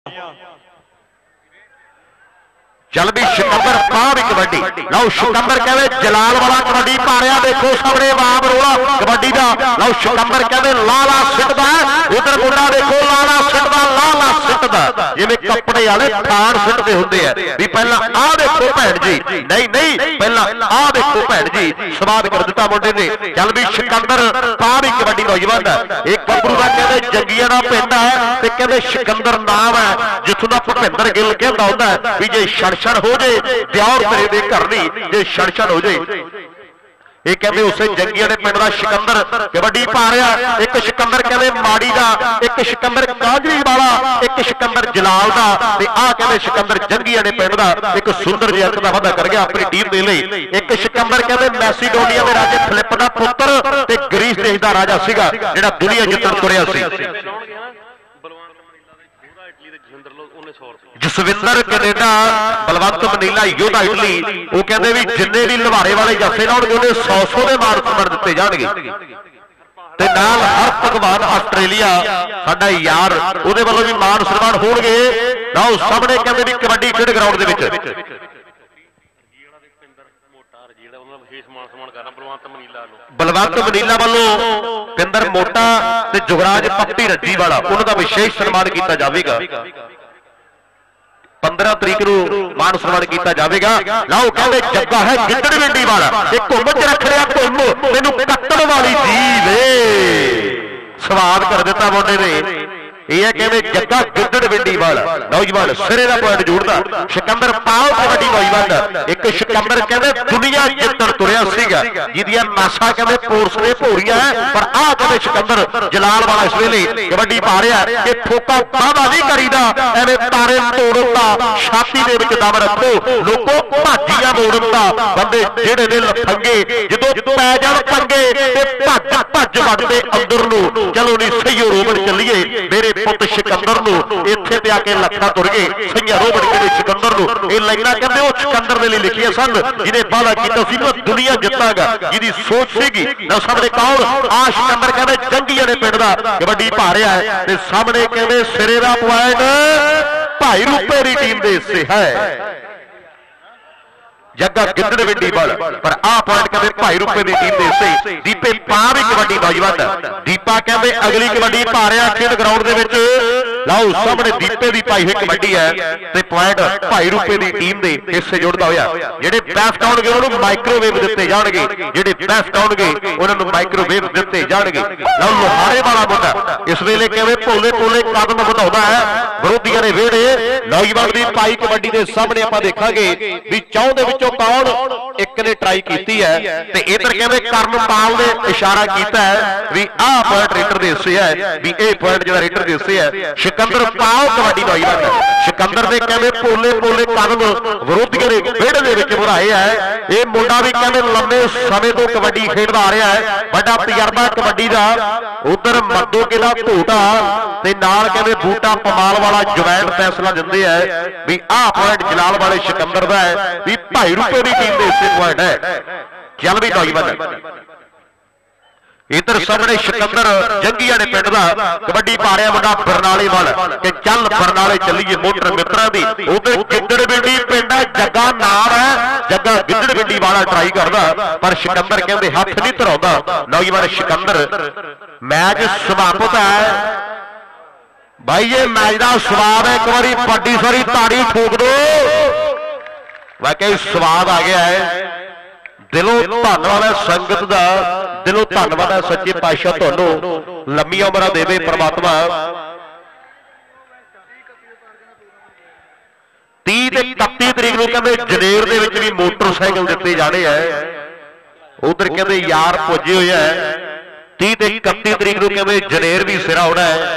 चल भी सिकंदर पा भी कबड्डी लो सिकंदर कहते जलाल वाला कबड्डी पा रहा देखो सामने वाम रोला कबड्डी का लो सिकंदर कहते लाला सिटदा उधर मुंडा देखो लाला सिटदा लाला सिटदा जिवें कपड़े वाले थान सिटदे हुंदे आ भी पहला आ देखो भैन जी नहीं नहीं पहला आ देखो भैन जी स्वाद कर दिता मुंडे ने। चल भी सिकंदर पा भी कबड्डी नौजवान एक बबरू का कहते जंगिया का पिंड है ते कहते सिकंदर नाम है जिथों दा भुपिंदर गिल कहता हुंदा भी जे छण हो जाए दिओर तेरे दे घर नहीं जे छण हो जाए ये कहते उसे जंगिया ने पिंड का सिकंदर कबड्डी पा रहा एक सिकंदर कहते माड़ी का एक सिकंदर काजरी वाला एक सिकंदर जलाल का आ कहते सिकंदर जंगिया ने पिंड का एक सुंदर जिहा अंक दा वाधा कर गया अपनी टीम के लिए। एक सिकंदर कहते मैसीडोनिया के राजे फिलिप का पुत्र ते ग्रीस देश का राजा सीगा जिहड़ा दुनिया जितन तुरिया सी। Jaswinder Canada Balwant Manila Yodha Italy वो कहते भी जिन्ने भी लवारे वाले जफे लाउणगे उन्हें 100 के मान सम्मान दिते जाणगे ते नाल हर भगवान आस्ट्रेलिया साडा यार उहदे वल्लों भी मान सम्मान होणगे। नाओ सामने कहते भी कबड्डी खेड ग्राउंड दे विच बलवंत मनीला वालों पिंदर मोटा ते जुगराज पप्पी रज्जी वाला उन्होंने विशेष सन्मान किया जाएगा। 15 तरीक को मान सम्मान किया जाएगा। लाओ कहते जग्गा है गिद्दड़ विंडी वाला एक घुम च रख लिया घुम मैनू कट्टण वाली जीव स्वाद कर दिता मुंडे ने। यह कहते जग्गा गिद्दड़ विंडी वाला नौजवान सिरे का पॉइंट जोड़ता सिकंदर पाओ कबड्डी नौजवान एक सिकंदर कहते दुनिया जितन तुरिया सीगा जिहदियां नासा कहते पोरस ने भोरियां पर आ कहते सिकंदर जलाल वाला इस वेले कबड्डी पा रहा कि ठोका वादा नहीं करीदा एवें तारे तोड़न दा छाती दे विच दम रखो लोगों भाजियां मोड़न दा बंदे जिहड़े ने लफंगे जदों पै जाण पंगे ते भज भज वड़दे अंदर नूं चलो नहीं सही रोबड़ चलीए मेरे पुत सिकंदर इत्थे ते आके लखा तुर गए सही रोबड़ के सिकंदर ये लाइना कहते वो सिकंदर ने लिखिया सन जिन्हें वादा किया दुनिया जितागा जिहदी सोच सीगी ना सामने कौन आ सिकंदर कहते जंगिया ने पिंड दा कबड्डी पा रहा है ते सामने कहते सिरे दा पॉइंट भाई रूपे दी टीम दे हिस्से है जग्गा गिद्दड़ विंडी वाला पर आ पॉइंट कहते भाई रूपे की टीम दे हिस्से दीपे पा भी कबड्डी नौजवान दीपा कहते अगली कबड्डी पा रहा खेड ग्राउंड दे विच लाओ सामने दीपे की पाई हुई कबड्डी है ते पॉइंट भाई रूपे की टीम के हिस्से जुड़ता होया जिहड़े बेस्ट आउणगे उन्होंने माइक्रोवेव दिते जाणगे जिहड़े बेस्ट आउणगे उन्होंने माइक्रोवेव दिते जाणगे। लाओ लोहारे वाला मुंडा इस वेले कहते भोले भोले कदम वधाउंदा है विरोधियों ने वेड़े नौजवान की पाई कबड्डी के सामने आपां देखांगे भी चौं दे विचों कौन एक ने ट्राई की है ते इधर कहते करनपाल ने इशारा किया है भी आ पॉइंट रेडर के हिस्से है भी ए पॉइंट जो रेडर के हिस्से है सिकंदर पाओ कबड्डी नौजवान सिकंदर ने कहते पोले पोले कदम विरोधियों ने बेड़े के बढ़ाए है ये मुंडा भी कहते लंबे समय तो कबड्डी खेडदा आ रहा है बड़ा तजर्बा कबड्डी का उधर मद्दो के घोटा ते नाल कहते बूटा पमाल वाला जवैन फैसला दिंदे है भी आ पॉइंट जलाल वाले सिकंदर का है भी भाई रूपे की टीम के हिस्से पॉइंट है। चल भी नौजवान इधर सामने सिकंदर जंगिया ने पिंड का कबड्डी पा रहा मुंडा बरनाले वाला कि चल बरनाले चलीए मोटर मित्रा दी उधर गिद्दड़ विंडी पिंड है जग्गा नाम है जग्गा गिद्दड़ विंडी वाला ट्राई करदा पर सिकंदर कहते हाथ नहीं धराउंदा नौजवान सिकंदर मैच समाप्त है भाई ये मैच का स्वाद है एक बारी बड़ी सारी ताड़ी ठोक दो वाकई स्वाद आ गया है दिलों धन्नवाद है संगत का दिलों धन्नवाद है सच्चे पातशाह तुहानू लंबी उम्र देवे परमात्मा 30 ते 31 तरीक को कहते जनेर दे विच भी मोटरसाइकिल दिते जाने हैं उधर कहते यार पुजे हुए है 30 ते 31 तरीक को कहते जनेर भी सिरा होना है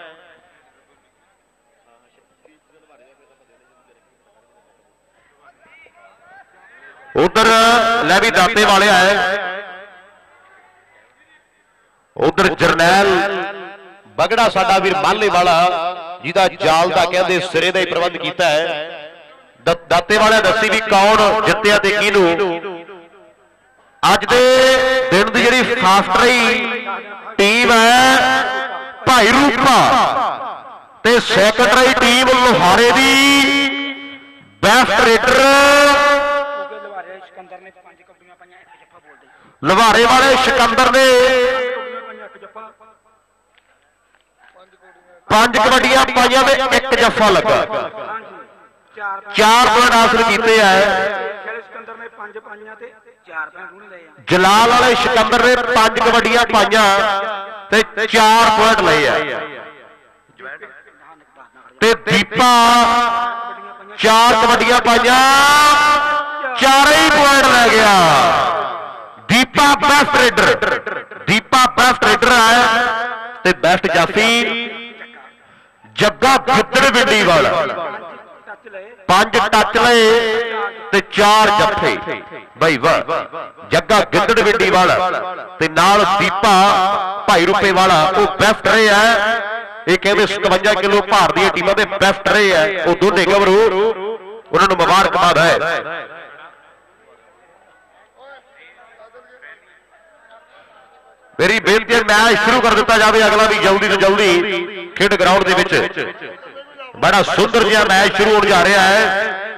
उधर लै भी दाते वाले आए उधर जरनैल बगड़ा साडा वीर माले वाला जिहदा जाल दा कहंदे सिरे दा ही प्रबंध कीता है दाते वाले दसी भी कौन जित्तिया ते किहनू अज दे दिन दी जिहड़ी फास्ट रही टीम है भाई रूपा ते सैकंड राई टीम लोहारे दी बेस्ट रेडर लवारे वाले सिकंदर ने 5 कबड्डियां पाइया ते 1 जफा लगा 4 पॉइंट हासिल किए हैं। जलाल वाले सिकंदर ने 5 कबड्डियां पाइया ते 4 पॉइंट ले ते दीपा 4 कबड्डियां पाइया 4 ही पॉइंट ले गया। दीपा बेस्ट रेडर है ते बेस्ट जाफी जग्गा गिद्दड़ बिंडी वाला 5 टच ले ते 4 जफे भाई वाह। जग्गा गिद्दड़ बिंडी वाला ते नाल दीपा भाई रुपए वाला वो बेस्ट रहे है। ये कहते 57 किलो भार दी टीमां दे बेस्ट रहे है वो दोने गबरू उन्होंने मुबारकबाद है। मेरी बेनती है मैच शुरू कर दिता जाए अगला भी जल्दी तो जल्दी खेड ग्राउंड दे विच बड़ा सुंदर जिहा मैच शुरू होने जा रहा है।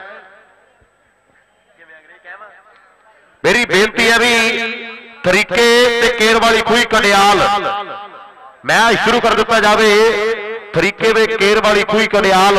मेरी बेनती है भी तरीके ते केर वाली खूही कंडियाल मैच शुरू कर दिता जाए। तरीके ते केर वाली खूही कंडियाल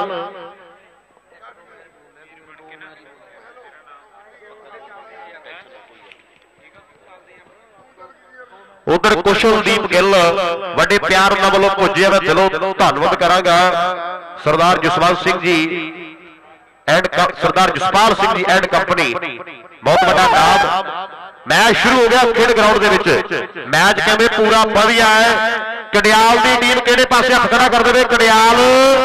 उधर कुशलदीप गिल बड़े प्यार उन्होंने वालों पुजे मैं दिलों धन्यवाद करांगा। Sardar Jaswant Singh ji and Sardar Jaspal Singh ji and company बहुत बड़ा नाम। मैच शुरू हो गया खेड ग्राउंड दे विच मैच कहते पूरा वधिया है। कडियाल की टीम किहड़े पासे हथ खड़ा कर दे। कडियाल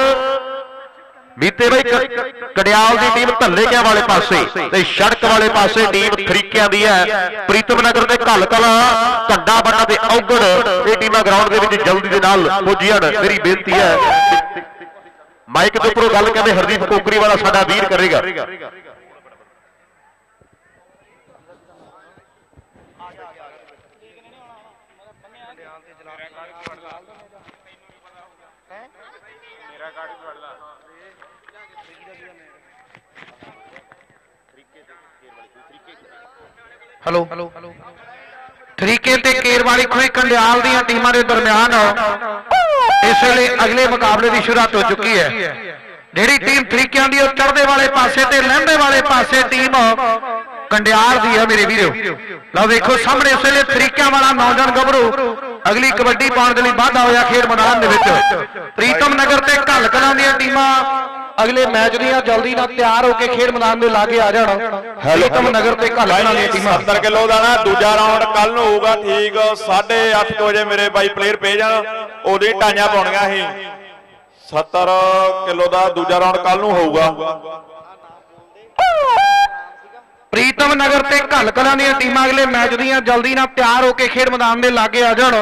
बीते भाई कडियाल की टीम धल्लेकियां वाले पासे ते सड़क वाले पासे टीम तरीकियां दी है। प्रीतम नगर के घल कला कंडा बन्ना ते औगड़ ये टीमां ग्राउंड दे विच जल्दी दे नाल पुज्जियां। मेरी बेनती है माइक के उपरों गल कहते हरदीप कोकरी वाला साडा वीर करेगा। हेलो तरीके ते केर वाली खूही कंडियाल दी टीमां दे दरमियान इस वेले अगले मुकाबले की शुरुआत हो चुकी है। जिहड़ी टीम तरीकियां दी चढ़दे वाले पासे ते लहंदे वाले पासे टीम कंडियाल दी है मेरे वीरो। लो देखो सामने इस वेले तरीकियां वाला नौजवान गभरू अगली कबड्डी पाउण दे लई वाधा होया खेड मैदान दे विच। प्रीतम नगर ते घल कलां दी टीमां अगले मैच दियां जल्दी ना तैयार होकर खेड मैदान में लागे आ जाण। प्रीतम नगर ते घल कलां दी टीमां 70 किलो का ना दूजा राउंड कल नूं होगा ठीक 8:30 बजे मेरे भाई प्लेयर पे जाण ओदी ढाइयां पाउणियां ही। 70 किलो का दूजा राउंड कल नूं होगा। प्रीतम नगर ते घल कलां दी टीमां अगले मैच दियां जल्दी ना तैयार होकर खेड मैदान में लागे आ जाण।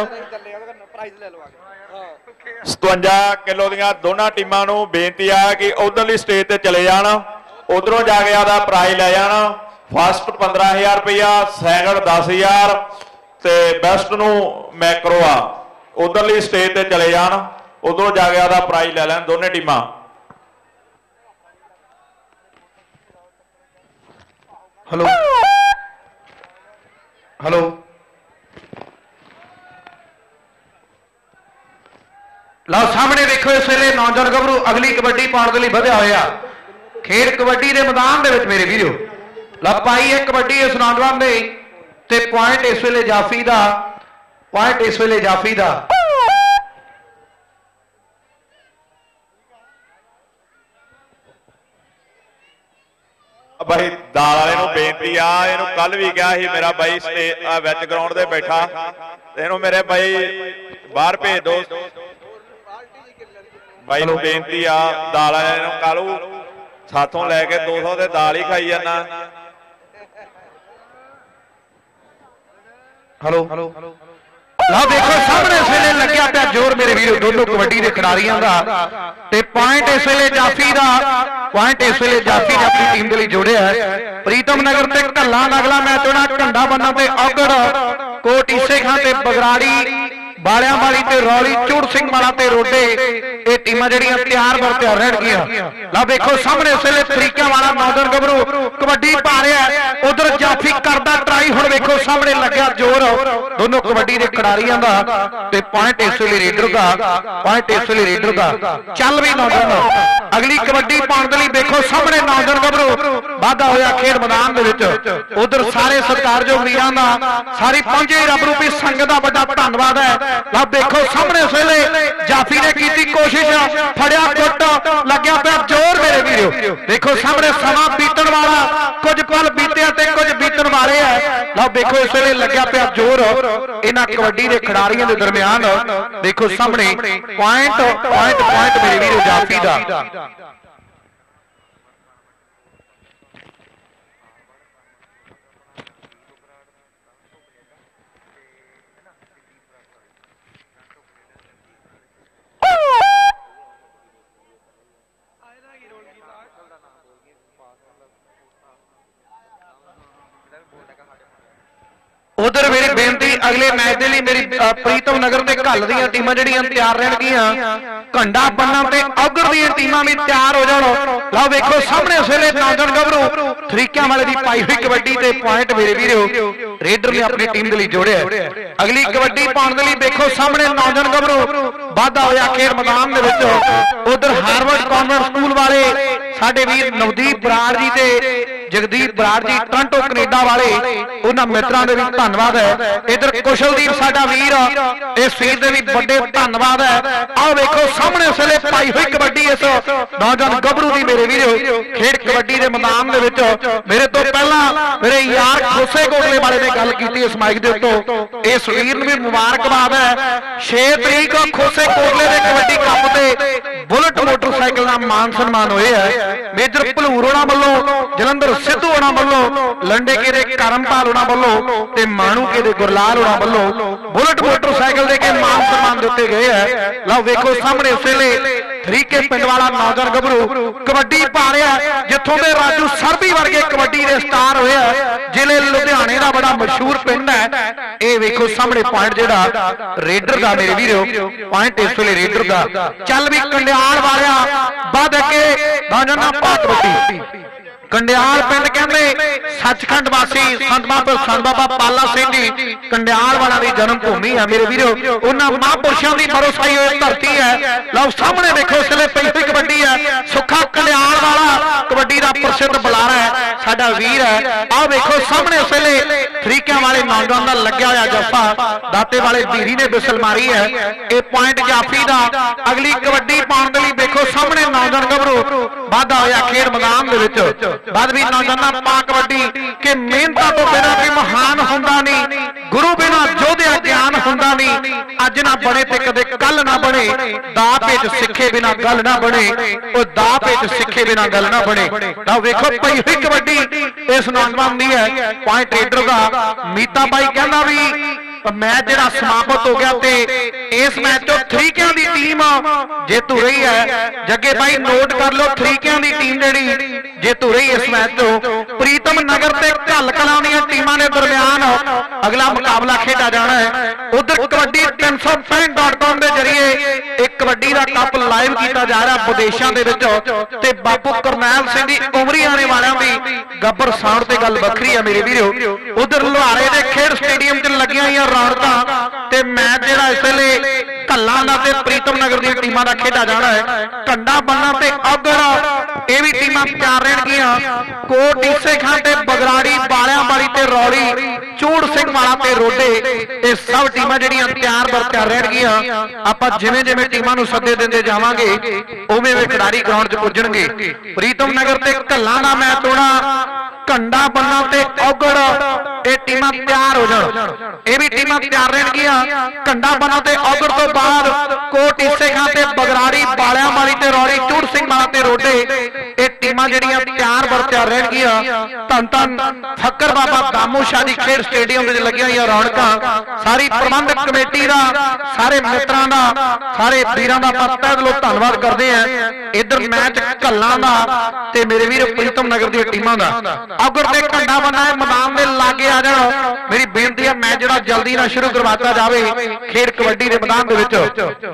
57 किलो दियां दोनों टीमां नूं बेनती है कि उधरली स्टेज ते चले जाण उधरों जाके आदा प्राइज लै जाण। फस्ट 15,000 रुपया सैकंड 10,000 ते बेस्ट नूं मैक्रो आ उधरली स्टेज ते चले जाण उधरों जाके आदा प्राइज लै लैण दोनों टीमां। हेलो हेलो लो सामने देखो इस वेले नौजवान गभरू अगली कबड्डी पाउण दे लई वधिया होया खेड कबड्डी के मैदान दे विच मेरे वीरो। लो पाई है कबड्डी इस नौजवान दे ते पॉइंट इस वेले जाफी दा पॉइंट इस वेले जाफी दा। भाई दाल वाले नूं बेनती आ इहनूं कल भी कहा ही मेरा भाई विच ग्राउंड ते बैठा इहनूं मेरे भाई बाहर भेज दो। भाई नूं बेनती आ दाल वाले नूं कालू साथों लैके 200 ते दाल ही खाई जाना। हेलो लो देखो सामने इस वेले लग्या पिया जोर मेरे वीरो दोनों कबड्डी के खिडारियों का ते पॉइंट इस वेले जाफी का पॉइंट इस वेले जाफी ने अपनी टीम के लिए जोड़िया है। प्रीतम नगर ते घल्लां अगला मैच होना झंडा बन्ना ते औगड़ कोट ईसे खां ते बगराड़ी ਬਾਲਿਆਂ ਵਾਲੀ ਤੇ ਰੌਲੀ ਚੂੜ ਸਿੰਘ ਵਾਲਾ ਤੇ ਰੋਡੇ ਇਹ ਟੀਮਾਂ ਜਿਹੜੀਆਂ ਤਿਆਰ ਬਰ ਤਿਆਰ ਰਹਿਣਗੀਆਂ। ਲਓ ਵੇਖੋ ਸਾਹਮਣੇ ਇਸ ਵੇਲੇ ਤਰੀਕਿਆਂ ਵਾਲਾ ਨੌਜਵਾਨ ਗੱਭਰੂ ਕਬੱਡੀ ਪਾ ਰਿਹਾ, ਉਧਰ ਜਾਫੀ ਕਰਦਾ ਟਰਾਈ। ਹੁਣ ਵੇਖੋ ਸਾਹਮਣੇ ਲੱਗਿਆ ਜ਼ੋਰ ਦੋਨੋਂ ਕਬੱਡੀ ਦੇ ਖਿਡਾਰੀਆਂ ਦਾ ਤੇ ਪੁਆਇੰਟ ਇਸ ਵੇਲੇ ਰੇਡਰ ਦਾ, ਪੁਆਇੰਟ ਇਸ ਵੇਲੇ ਰੇਡਰ ਦਾ। ਚੱਲ ਵੀ ਨੌਜਵਾਨ ਅਗਲੀ ਕਬੱਡੀ ਪਾਉਣ ਦੇ ਲਈ ਵੇਖੋ ਸਾਹਮਣੇ ਨੌਜਵਾਨ ਗੱਭਰੂ ਵਾਧਾ ਹੋਇਆ ਖੇਡ ਮੈਦਾਨ ਦੇ ਵਿੱਚ। ਉਧਰ ਸਾਰੇ ਸਤਿਕਾਰਯੋਗ ਵੀਰਾਂ ਦਾ, ਸਾਰੀ ਪਹੁੰਚੇ ਰੱਬ ਰੂਪੀ ਸੰਗਤ ਦਾ ਵੱਡਾ ਧੰਨਵਾਦ ਹੈ। ਲਓ ਵੇਖੋ ਸਾਹਮਣੇ ਇਸ ਵੇਲੇ ਜਾਫੀ ਨੇ ਕੀਤੀ ਕੋਸ਼ਿਸ਼, ਫੜਿਆ ਗੁੱਟ, ਲੱਗਿਆ ਪਿਆ ਜ਼ੋਰ ਮੇਰੇ ਵੀਰੋ। ਵੇਖੋ ਸਾਹਮਣੇ ਸਮਾਂ ਬੀਤਣ ਵਾਲਾ, ਕੁਝ ਪਲ ਬੀਤਿਆ ਤੇ ਕੁਝ ਬੀਤਣ ਵਾਲੇ ਹੈ। ਲਓ ਵੇਖੋ ਇਸ ਵੇਲੇ ਲੱਗਿਆ ਪਿਆ ਜ਼ੋਰ ਇਹਨਾਂ ਕਬੱਡੀ ਦੇ ਖਿਡਾਰੀਆਂ ਦੇ ਦਰਮਿਆਨ। ਦੇਖੋ ਸਾਹਮਣੇ ਪੁਆਇੰਟ ਪੁਆਇੰਟ ਪੁਆਇੰਟ ਮੇਰੇ ਵੀਰੋ ਜਾਫੀ ਦਾ। उधर मेरी बेनती अगले मैच के लिए मेरी प्रीतम नगर के घल दी टीमां जड़ियां तैयार रहणगियां, घंडा बनना ते औगर दी टीमां भी तैयार हो जाओ। लो वेखो सामने इस वेले नौजवान गभरू तरीकियां वाले दी पाई हुई कबड्डी ते पॉइंट मेरे वीरो रेडर ने अपनी टीम के लिए जोड़े। अगली कबड्डी पाउण दे लई देखो सामने नौजवान गभरू वाधा होया खेड मैदान दे विच। उधर हार्वर्ड कॉन्वेंट स्कूल वाले साडे वीर नवदीप बराड़ जी ते जगदीप बराड़ जी टोरंटो कनेडा वाले उन्हां मित्रां दे भी धन्नवाद है। इधर कुशलदीप साडा वीर इस वीर दे भी बड़े धन्नवाद है। आओ देखो सामने इस वेले पाई हुई कबड्डी इस नौजवान गभरू दी मेरे वीरो खेड कबड्डी दे मैदान दे विच। मेरे तो पहला मेरे यार खोसे कोटले वाले ने गल कीती इस माइक दे उत्तों, इस वीर नूं भी मुबारकबाद है। 6 तरीक खोसे कोटले दे कबड्डी कप ते बुलेट मोटरसाइकिल नाल मान सम्मान होए है। मेजर भलूर होना वालों, जलंधर सिद्धू होना वालों, लंडे के दे करमपाल होना वालों ते माणू के दे गुरलाल होना वालों बुलेट मोटरसाइकिल दे के मान सम्मान दिते गए है। लो वेखो सामने इस वेले तरीके पिंड वाला नौजवान गभरू कबड्डी पा रहा, जिथों दे राजू सरबी वर्गे कबड्डी दे स्टार होए है। जिले लुधियाने दा बड़ा मशहूर पिंड है। ये वेखो सामने पॉइंट जेड़ा रेडर दा मेरे वीरो, पॉइंट इस वेले रेडर दा। चल भी कंडियाल वालिया बद के नौजवान पा कबड्डी। कंडियाल पिंड कहते सचखंड वासी संत बाबा पाला सिंह जी कंडियाल वाला दी जन्म भूमि है मेरे वीरो। उन्होंने महापुरुषों की भरोसाई हुई धरती है। लो सामने देखो इसलिए पई हुई कबड्डी है। सुखा कंडियाल वाला कबड्डी का प्रसिद्ध बुलारा है, साडा वीर है। आओ देखो सामने इसलिए तरीकियां वाले नौजवान का लग्या हुआ जफा दाते वाले धीरी ने बिसल मारी है। ये पॉइंट जाफी का। अगली कबड्डी पाउण दे लई देखो सामने नौजवान गभरू वाधा होया खेड मैदान दे विच। बाद भी नौजवान पा कबड्डी के मेहनत तो बिना भी महान होंदा नहीं, गुरु बिना जोधिया ज्ञान होंदा नहीं। अज ना बने ते कदे कल ना बने, दा पेच सिखे बिना गल ना बने, और दा पेच सिखे बिना गल ना बने। तां वेखो पई हुई कबड्डी इस नौजवान दी है। पॉइंट रेडर दा मीता भाई कहना भी मैच जिहड़ा समाप्त हो गया ते इस मैच तो तरीकियां दी टीम जेतू रही है। जगे भाई नोट कर लो तरीकियां दी टीम जिहड़ी जेतू रही इस मैच तो। प्रीतम नगर ते घल कलां दी टीमां दे दरमियान अगला मुकाबला खेडा जाना है। उधर कबड्डी 365.com के जरिए एक कबड्डी का कप लाइव किया जा रहा विदेशों के विच ते बापू करनैल सिंह दी उमरी आने वालों की गब्बर साउंड ते गल वखरी है मेरे वीरो। उधर लोहारे दे खेड स्टेडियम च लगियां हुई रौनकां ते मैच जिहड़ा इस वेले घल्लां दा ते प्रीतम नगर दी टीमां दा खेडा जाना है। कंडा बनना ते अगर ये भी टीमां तैयार रहणगियां। कोट ईसे खां ते बगराड़ी बालियां वाली ते रौली चूड़ सिंह वाला ते रोडे ये सब टीमां जिहड़ियां तैयार बर तैयार रहणगियां। आपां जिवें जिवें टीमां नूं सद्दे दिंदे जावांगे उवें उवें खिडारी ग्राउंड च पुज्जणगे। प्रीतम नगर ते घल्लां दा मैच होना, कंडा बनना ते औगड़ ये टीमां तैयार हो जाण। ये भी टीमां तैयार रहणगियां। कंडा बनना ते औगड़ तो बाद कोट ईसे खां ते बगराड़ी बालियां वाली ते रौली चूड़ सिंह वाला ते रोडे ये टीमां ਜਿਹੜੀਆਂ ਤਿਆਰ ਬਰ ਤਿਆਰ ਰਹਿਣਗੀਆਂ। ਧੰਨ ਧੰਨ ਫੱਕਰ ਬਾਬਾ ਦਾਮੂ ਸ਼ਾਹ ਦੀ ਖੇਡ ਸਟੇਡੀਅਮ ਵਿੱਚ ਲੱਗੀਆਂ ਹੋਈਆਂ ਰੌਣਕਾਂ ਸਾਰੀ ਪ੍ਰਬੰਧਕ ਕਮੇਟੀ ਦਾ ਸਾਰੇ ਮਿੱਤਰਾਂ ਦਾ ਸਾਰੇ ਵੀਰਾਂ ਦਾ ਆਪਾਂ ਤਹਿ ਦਿਲੋਂ ਧੰਨਵਾਦ ਕਰਦੇ ਆਂ। ਇਧਰ ਮੈਚ ਕੱਲਾਂ ਦਾ ਤੇ ਮੇਰੇ ਵੀਰ ਪ੍ਰੀਤਮ ਨਗਰ ਦੀਆਂ ਟੀਮਾਂ ਦਾ ਅਗਰ ਤੇ ਘੰਟਾ ਬੰਨਾ ਹੈ ਮੈਦਾਨ ਦੇ ਲਾਗੇ ਆ ਜਾਣ। ਮੇਰੀ ਬੇਨਤੀ ਹੈ ਮੈਚ ਜਿਹੜਾ ਜਲਦੀ ਨਾਲ ਸ਼ੁਰੂ ਕਰਵਾਤਾ ਜਾਵੇ ਖੇਡ ਕਬੱਡੀ ਦੇ ਮੈਦਾਨ ਦੇ ਵਿੱਚ।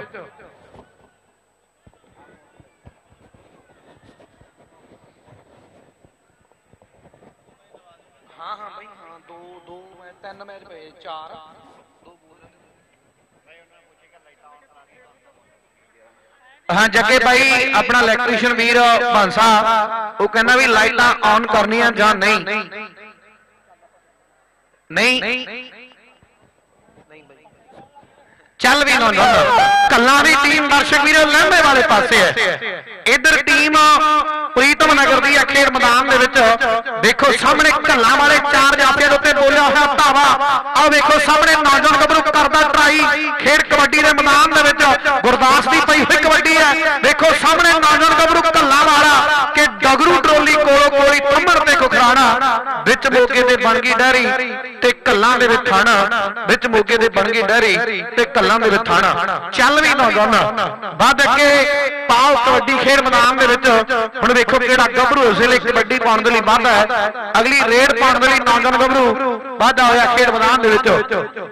ਤਿੰਨ ਮੈਚ ਪਏ 4 हाँ जगे भाई अपना इलैक्ट्रीशियन वीर भांसा वो कहना भी लाइटां ऑन करनियां जां नहीं चल भी ना कल्ला दी टीम दर्शक वीर लंबे वाले पासे है। इधर टीम प्रीतम नगर दी खेड मैदान दे विच देखो सामने कल्ला वाले 4 जाफियां दे उत्ते बोलिया होया धावा। आ देखो सामने नौजवान गबरू करदा ट्राई खेड कबड्डी दे मैदान दे विच गुरदास दी पई हुई कबड्डी है। देखो सामने नौजवान गबरू कल्ला वाला के डगरू ट्रोली कोलो कोली थंमण ते खुखराना विच मोगे दे बन गई डहरी ते कल्ला दे विच थाना विच मोगे दे बन गई डहरी ते कल्ला दे विच थाना। चल भी नौजवान वध के पाओ कबड्डी खेड मैदान दे विच हुण देखो किहड़ा गबरू इस वेले कबड्डी पाउण दे लई वाधा है। अगली रेड पाउण दे लई नौजवान गबरू वाधा होया खेड मैदान दे विच।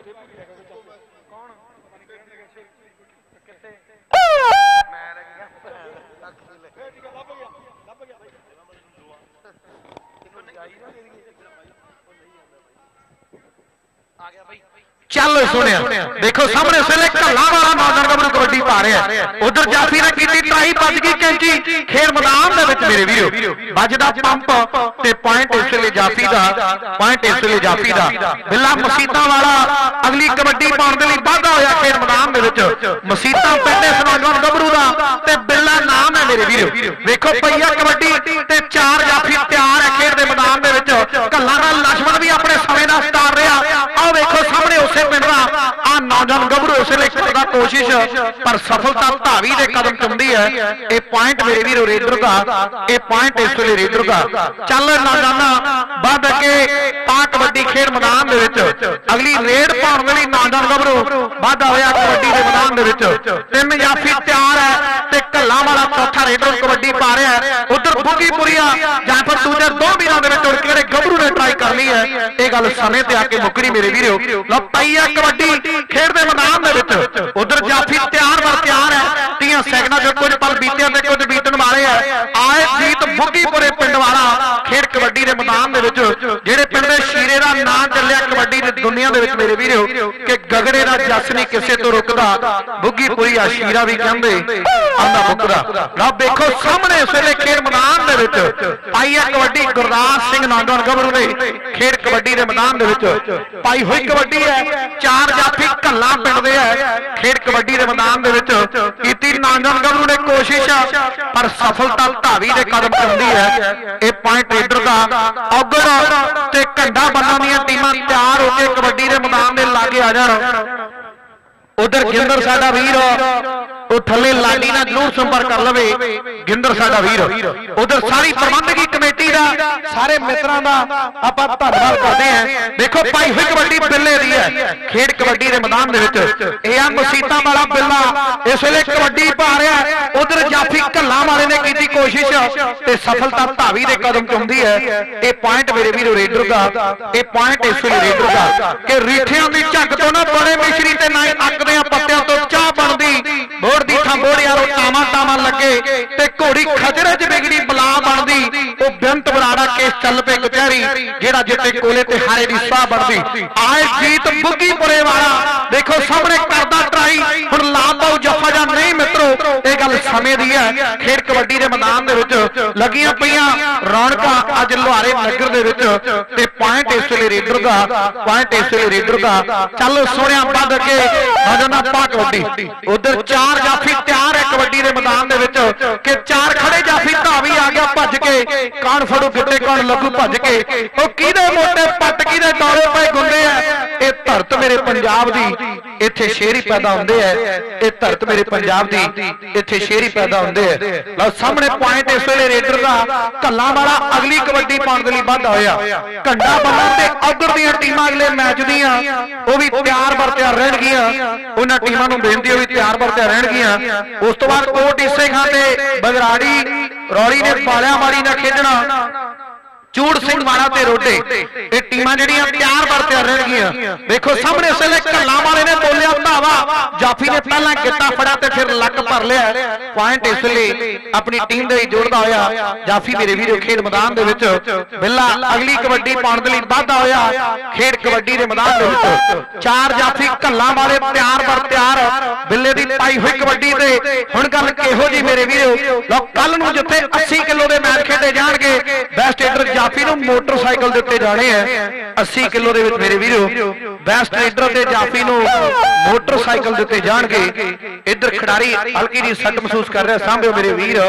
चल सुनिया देखो सामने इस वेले कल्ला वाला नौजवान गबरू कबड्डी पा रहा है। उधर जाफी ने की ट्राई बज गई कैंची खेल मैदान दे विच मेरे वीरो बजदा पंप ते पॉइंट इस वेले जाफी दा पॉइंट इस वेले जाफी दा। बिल्ला मसीता वाला अगली कबड्डी पाउण दे लई वाधा होया खेल मैदान दे विच। मसीता पिंड इस नौजवान गबरू दा ते बिल्ला नाम है मेरे वीरो। देखो पईया कबड्डी ते 4 जाफी तैयार है खेड दे मैदान दे विच। कल्ला दा लक्ष्मण भी अपने समय दा स्टार रहा। आओ देखो सामने उसे पिंड दा आ नौजवान गबरू इस वेले करदा कोशिश पर सफलता धावी दे कदम चुमदी है। ये पॉइंट मेरे वीरो रेडर दा ये पॉइंट इस वेले रेडर दा। चल नौजवान वध के पा कबड्डी खेड मैदान दे विच अगली रेड पाउण वाली नौजवान गबरू वाधा होया कबड्डी दे मैदान दे विच। 3 जाफी तैयार है ते कल्ला वाला चौथा रेडर कबड्डी पा रहा है। उधर बुगीपुरिया जां फिर दूजे 2 वीरां दे विच उड़ के गबरू ने ट्राई करनी है। ये गल समय ते आके मुकड़ी मेरे वीरो। लो पईया कबड्डी खेड दे मैदान दे विच उधर जाफी तैयार वर तैयार है। 30 सेकंडां दे कुछ पल बीते ते कुछ बीतण वाले है। आए जीत बुगीपुरे पिंड वाला खेड कबड्डी दे मैदान दे विच जेड़े पिंड दे शीरे दा नाम ਚੱਲਿਆ कबड्डी दी दुनिया दे विच मेरे वीरो कि गगड़े दा जस नहीं किसे तो रुकदा बुगीपुरी आशीरा भी कहंदे आंदा मुकदा। लो देखो सामने इस वेले खेड मैदान दे विच पाई है कबड्डी गुरदास सिंह नौजवान गबरू ने खेड कबड्डी दे मैदान दे विच पाई हुई कबड्डी है। 4 जाफी कल्ला पिंड दे है खेड कबड्डी दे मैदान दे विच कीती नौजवान गबरू ने कोशिश पर सफलता धावी दे कदम चुमदी है। ये पॉइंट रेडर दा अगड़ ते घंटा बन्ना दी टीमां तैयार होकर कबड्डी दे मैदान दे लागे आ जाण। उधर गिंदर साडा वीर वो थले लाडी ना जरूर संपर्क कर लवे गिंदर साडा वीर। उधर सारी प्रबंधकी कमेटी दा सारे मित्रां दा आपां धन्नवाद करदे हैं। देखो पाई हुई कबड्डी बिल्ले दी है खेड कबड्डी दे मैदान दे विच। ए आ मसीता वाला बिल्ला इस वेले कबड्डी पा रहा है। उधर जाफी कल्ला वाले ने कीती कोशिश ते सफलता धावी दे कदम चुमदी है। ये पॉइंट मेरे वीरो रेडर दा ये पॉइंट इस वेले रेडर दा कि रीठियां दी झग तो ना बड़े मिश्री ते ना अक दे पत्तियां तो चाह बनदी बोड़ दी थां बोड़ यारो टामा टामा लगे ते घोड़ी खजरे च बिगड़ी बला बनदी वो बेंत बराड़ा केस चल पे कचहरी जेड़ा जिते कोले ते हारे दी साह बनदी। आए जीत बुगीपुरे वाला देखो सामने करदा ट्राई हुण ला पाओ जफा जा नहीं मित्रो ये गल समय दी है। खेड कबड्डी दे मैदान दे विच लगियां पईयां रौणकां अज लोहारे नगर दे विच ते पॉइंट इस वेले रेडर दा पॉइंट इस वेले रेडर दा। चलो सोहणिया वध के नौजवान पा कबड्डी उधर 4 जाफी तैयार है कबड्डी दे मैदान दे विच कि 4 खड़े जाफी धावी आ गया भज के कौन फड़ू फिटे कौन लगू भज के वो किहदे मोटे पट किहदे दौरे पे गुंडे है। ये ਧਰਤ ਮੇਰੇ ਪੰਜਾਬ ਦੀ ਇੱਥੇ ਸ਼ੇਰ ਹੀ ਪੈਦਾ ਹੁੰਦੇ ਐ, ਇਹ ਧਰਤ ਮੇਰੇ ਪੰਜਾਬ ਦੀ ਇੱਥੇ ਸ਼ੇਰ ਹੀ ਪੈਦਾ ਹੁੰਦੇ ਐ। ਲਓ ਸਾਹਮਣੇ ਪੁਆਇੰਟ ਇਸ ਵੇਲੇ ਰੇਡਰ ਦਾ ਕੱਲਾ ਵਾਲਾ ਅਗਲੀ ਕਬੱਡੀ ਪਾਉਣ ਦੇ ਲਈ ਵਾਧਾ ਹੋਇਆ। ਘੰਡਾ ਬੰਨਣ ਤੇ ਔਗੜ ਦੀਆਂ ਟੀਮਾਂ ਅਗਲੇ ਮੈਚ ਦੀਆਂ ਉਹ ਵੀ ਤਿਆਰ ਬਰ ਤਿਆਰ ਰਹਿਣਗੀਆਂ। ਉਹਨਾਂ ਟੀਮਾਂ ਨੂੰ ਬੇਨਤੀ ਉਹ ਵੀ ਤਿਆਰ ਬਰ ਤਿਆਰ ਰਹਿਣਗੀਆਂ। ਉਸ ਤੋਂ ਬਾਅਦ ਕੋਟ ਇਸੇ ਖਾਂ ਤੇ ਬਗਰਾੜੀ ਰੌਲੀ ਨੇ ਬਾਲਿਆਂ ਮਾਰੀ ਨਾਲ ਖੇਡਣਾ, ਚੂੜ ਸਿੰਘ ਵਾਲਾ ਤੇ ਰੋਡੇ ਇਹ ਟੀਮਾਂ ਜਿਹੜੀਆਂ ਤਿਆਰ ਬਰ ਤਿਆਰ ਰਹਿਣਗੀਆਂ। ਦੇਖੋ ਸਾਹਮਣੇ ਇਸ ਵੇਲੇ ਕੱਲਾ ਵਾਲੇ ਨੇ ਬੋਲਿਆ ਧਾਵਾ, ਜਾਫੀ ਨੇ ਪਹਿਲਾਂ ਗਿੱਟਾ ਫੜਿਆ ਤੇ ਫਿਰ ਲੱਕ ਭਰ ਲਿਆ। ਪੁਆਇੰਟ ਇਸ ਲਈ ਆਪਣੀ ਟੀਮ ਦੇ ਲਈ ਜੋੜਦਾ ਹੋਇਆ ਜਾਫੀ ਮੇਰੇ ਵੀਰੋ ਖੇਡ ਮੈਦਾਨ ਦੇ ਵਿੱਚ ਬਿੱਲਾ ਅਗਲੀ ਕਬੱਡੀ ਪਾਉਣ ਦੇ ਲਈ ਵਾਧਾ ਹੋਇਆ। ਖੇਡ ਕਬੱਡੀ ਦੇ ਮੈਦਾਨ ਦੇ ਵਿੱਚ 4 ਜਾਫੀ ਕੱਲਾ ਵਾਲੇ ਤਿਆਰ ਬਰ ਤਿਆਰ ਬਿੱਲੇ ਦੀ ਪਾਈ ਹੋਈ ਕਬੱਡੀ ਤੇ ਹੁਣ ਗੱਲ ਕਿਹੋ ਜੀ ਮੇਰੇ ਵੀਰੋ, ਲਓ ਕੱਲ ਨੂੰ ਜਿੱਥੇ 80 ਕਿਲੋ ਦੇ ਮੈਚ ਖੇਡੇ ਜਾਣਗੇ ਬੈਸਟ ਏਡਰ ਜਾਫੀ ਨੂੰ ਮੋਟਰਸਾਈਕਲ ਦਿੱਤੇ ਜਾਣੇ ਆ। 80 ਕਿਲੋ ਦੇ ਵਿੱਚ ਮੇਰੇ ਵੀਰੋ ਬੈਸਟ ਏਡਰ ਤੇ ਜਾਫੀ ਨੂੰ ਮੋਟਰਸਾਈਕਲ ਦਿੱਤੇ ਜਾਣਗੇ। ਇੱਧਰ ਖਿਡਾਰੀ ਹਲਕੀ ਦੀ ਸੱਟ ਮਹਿਸੂਸ ਕਰ ਰਿਹਾ, ਸਾਂਭਿਓ ਮੇਰੇ ਵੀਰ।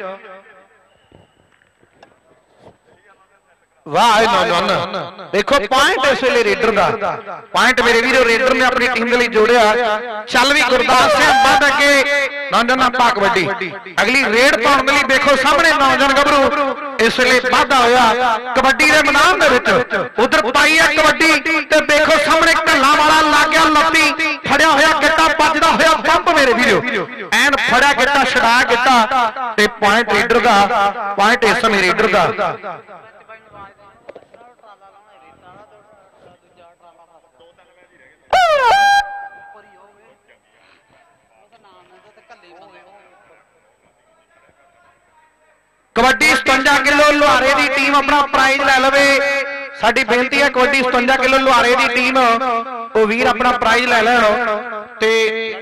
ਵਾਹ ਨੌਜਵਾਨ ਦੇਖੋ ਪੁਆਇੰਟ ਇਸ ਵੇਲੇ ਰੇਡਰ ਦਾ, ਪੁਆਇੰਟ ਮੇਰੇ ਵੀਰੋ ਰੇਡਰ ਨੇ ਆਪਣੀ ਟੀਮ ਦੇ ਲਈ ਜੋੜਿਆ। ਚੱਲ ਵੀ ਗੁਰਦਾਸ ਸਿੰਘ ਵੱਧ ਅੱਗੇ ਨੌਜਵਾਨਾਂ ਪਾ ਕਬੱਡੀ ਅਗਲੀ ਰੇਡ ਪਾਉਣ ਦੇ ਲਈ। ਦੇਖੋ ਸਾਹਮਣੇ ਨੌਜਵਾਨ ਗੱਭਰੂ ਇਸ ਵੇਲੇ ਵਾਧਾ ਹੋਇਆ ਕਬੱਡੀ ਦੇ ਮੈਦਾਨ ਦੇ ਵਿੱਚ। ਉਧਰ ਪਾਈ ਹੈ ਕਬੱਡੀ ਤੇ ਦੇਖੋ ਸਾਹਮਣੇ ਢੱਲਾ ਵਾਲਾ ਲੱਗ ਗਿਆ ਲੱਪੀ, ਫੜਿਆ ਹੋਇਆ ਗਿੱਟਾ ਵੱਜਦਾ ਹੋਇਆ ਬੰਬ ਮੇਰੇ ਵੀਰੋ, ਐਨ ਫੜਿਆ ਗਿੱਟਾ ਛੜਾ ਗਿੱਟਾ ਤੇ ਪੁਆਇੰਟ ਰੇਡਰ ਦਾ, ਪੁਆਇੰਟ ਇਸ ਸਮੇਂ ਰੇਡਰ ਦਾ। ਕਬੱਡੀ 57 ਕਿਲੋ ਲੋਹਾਰੇ ਦੀ ਟੀਮ ਆਪਣਾ ਪ੍ਰਾਈਜ਼ ਲੈ ਲਵੇ। ਸਾਡੀ ਬੇਨਤੀ ਹੈ ਕਬੱਡੀ 57 ਕਿਲੋ ਲੋਹਾਰੇ ਦੀ ਟੀਮ ਉਹ ਵੀਰ ਆਪਣਾ ਪ੍ਰਾਈਜ਼ ਲੈ ਲੈਣ ਤੇ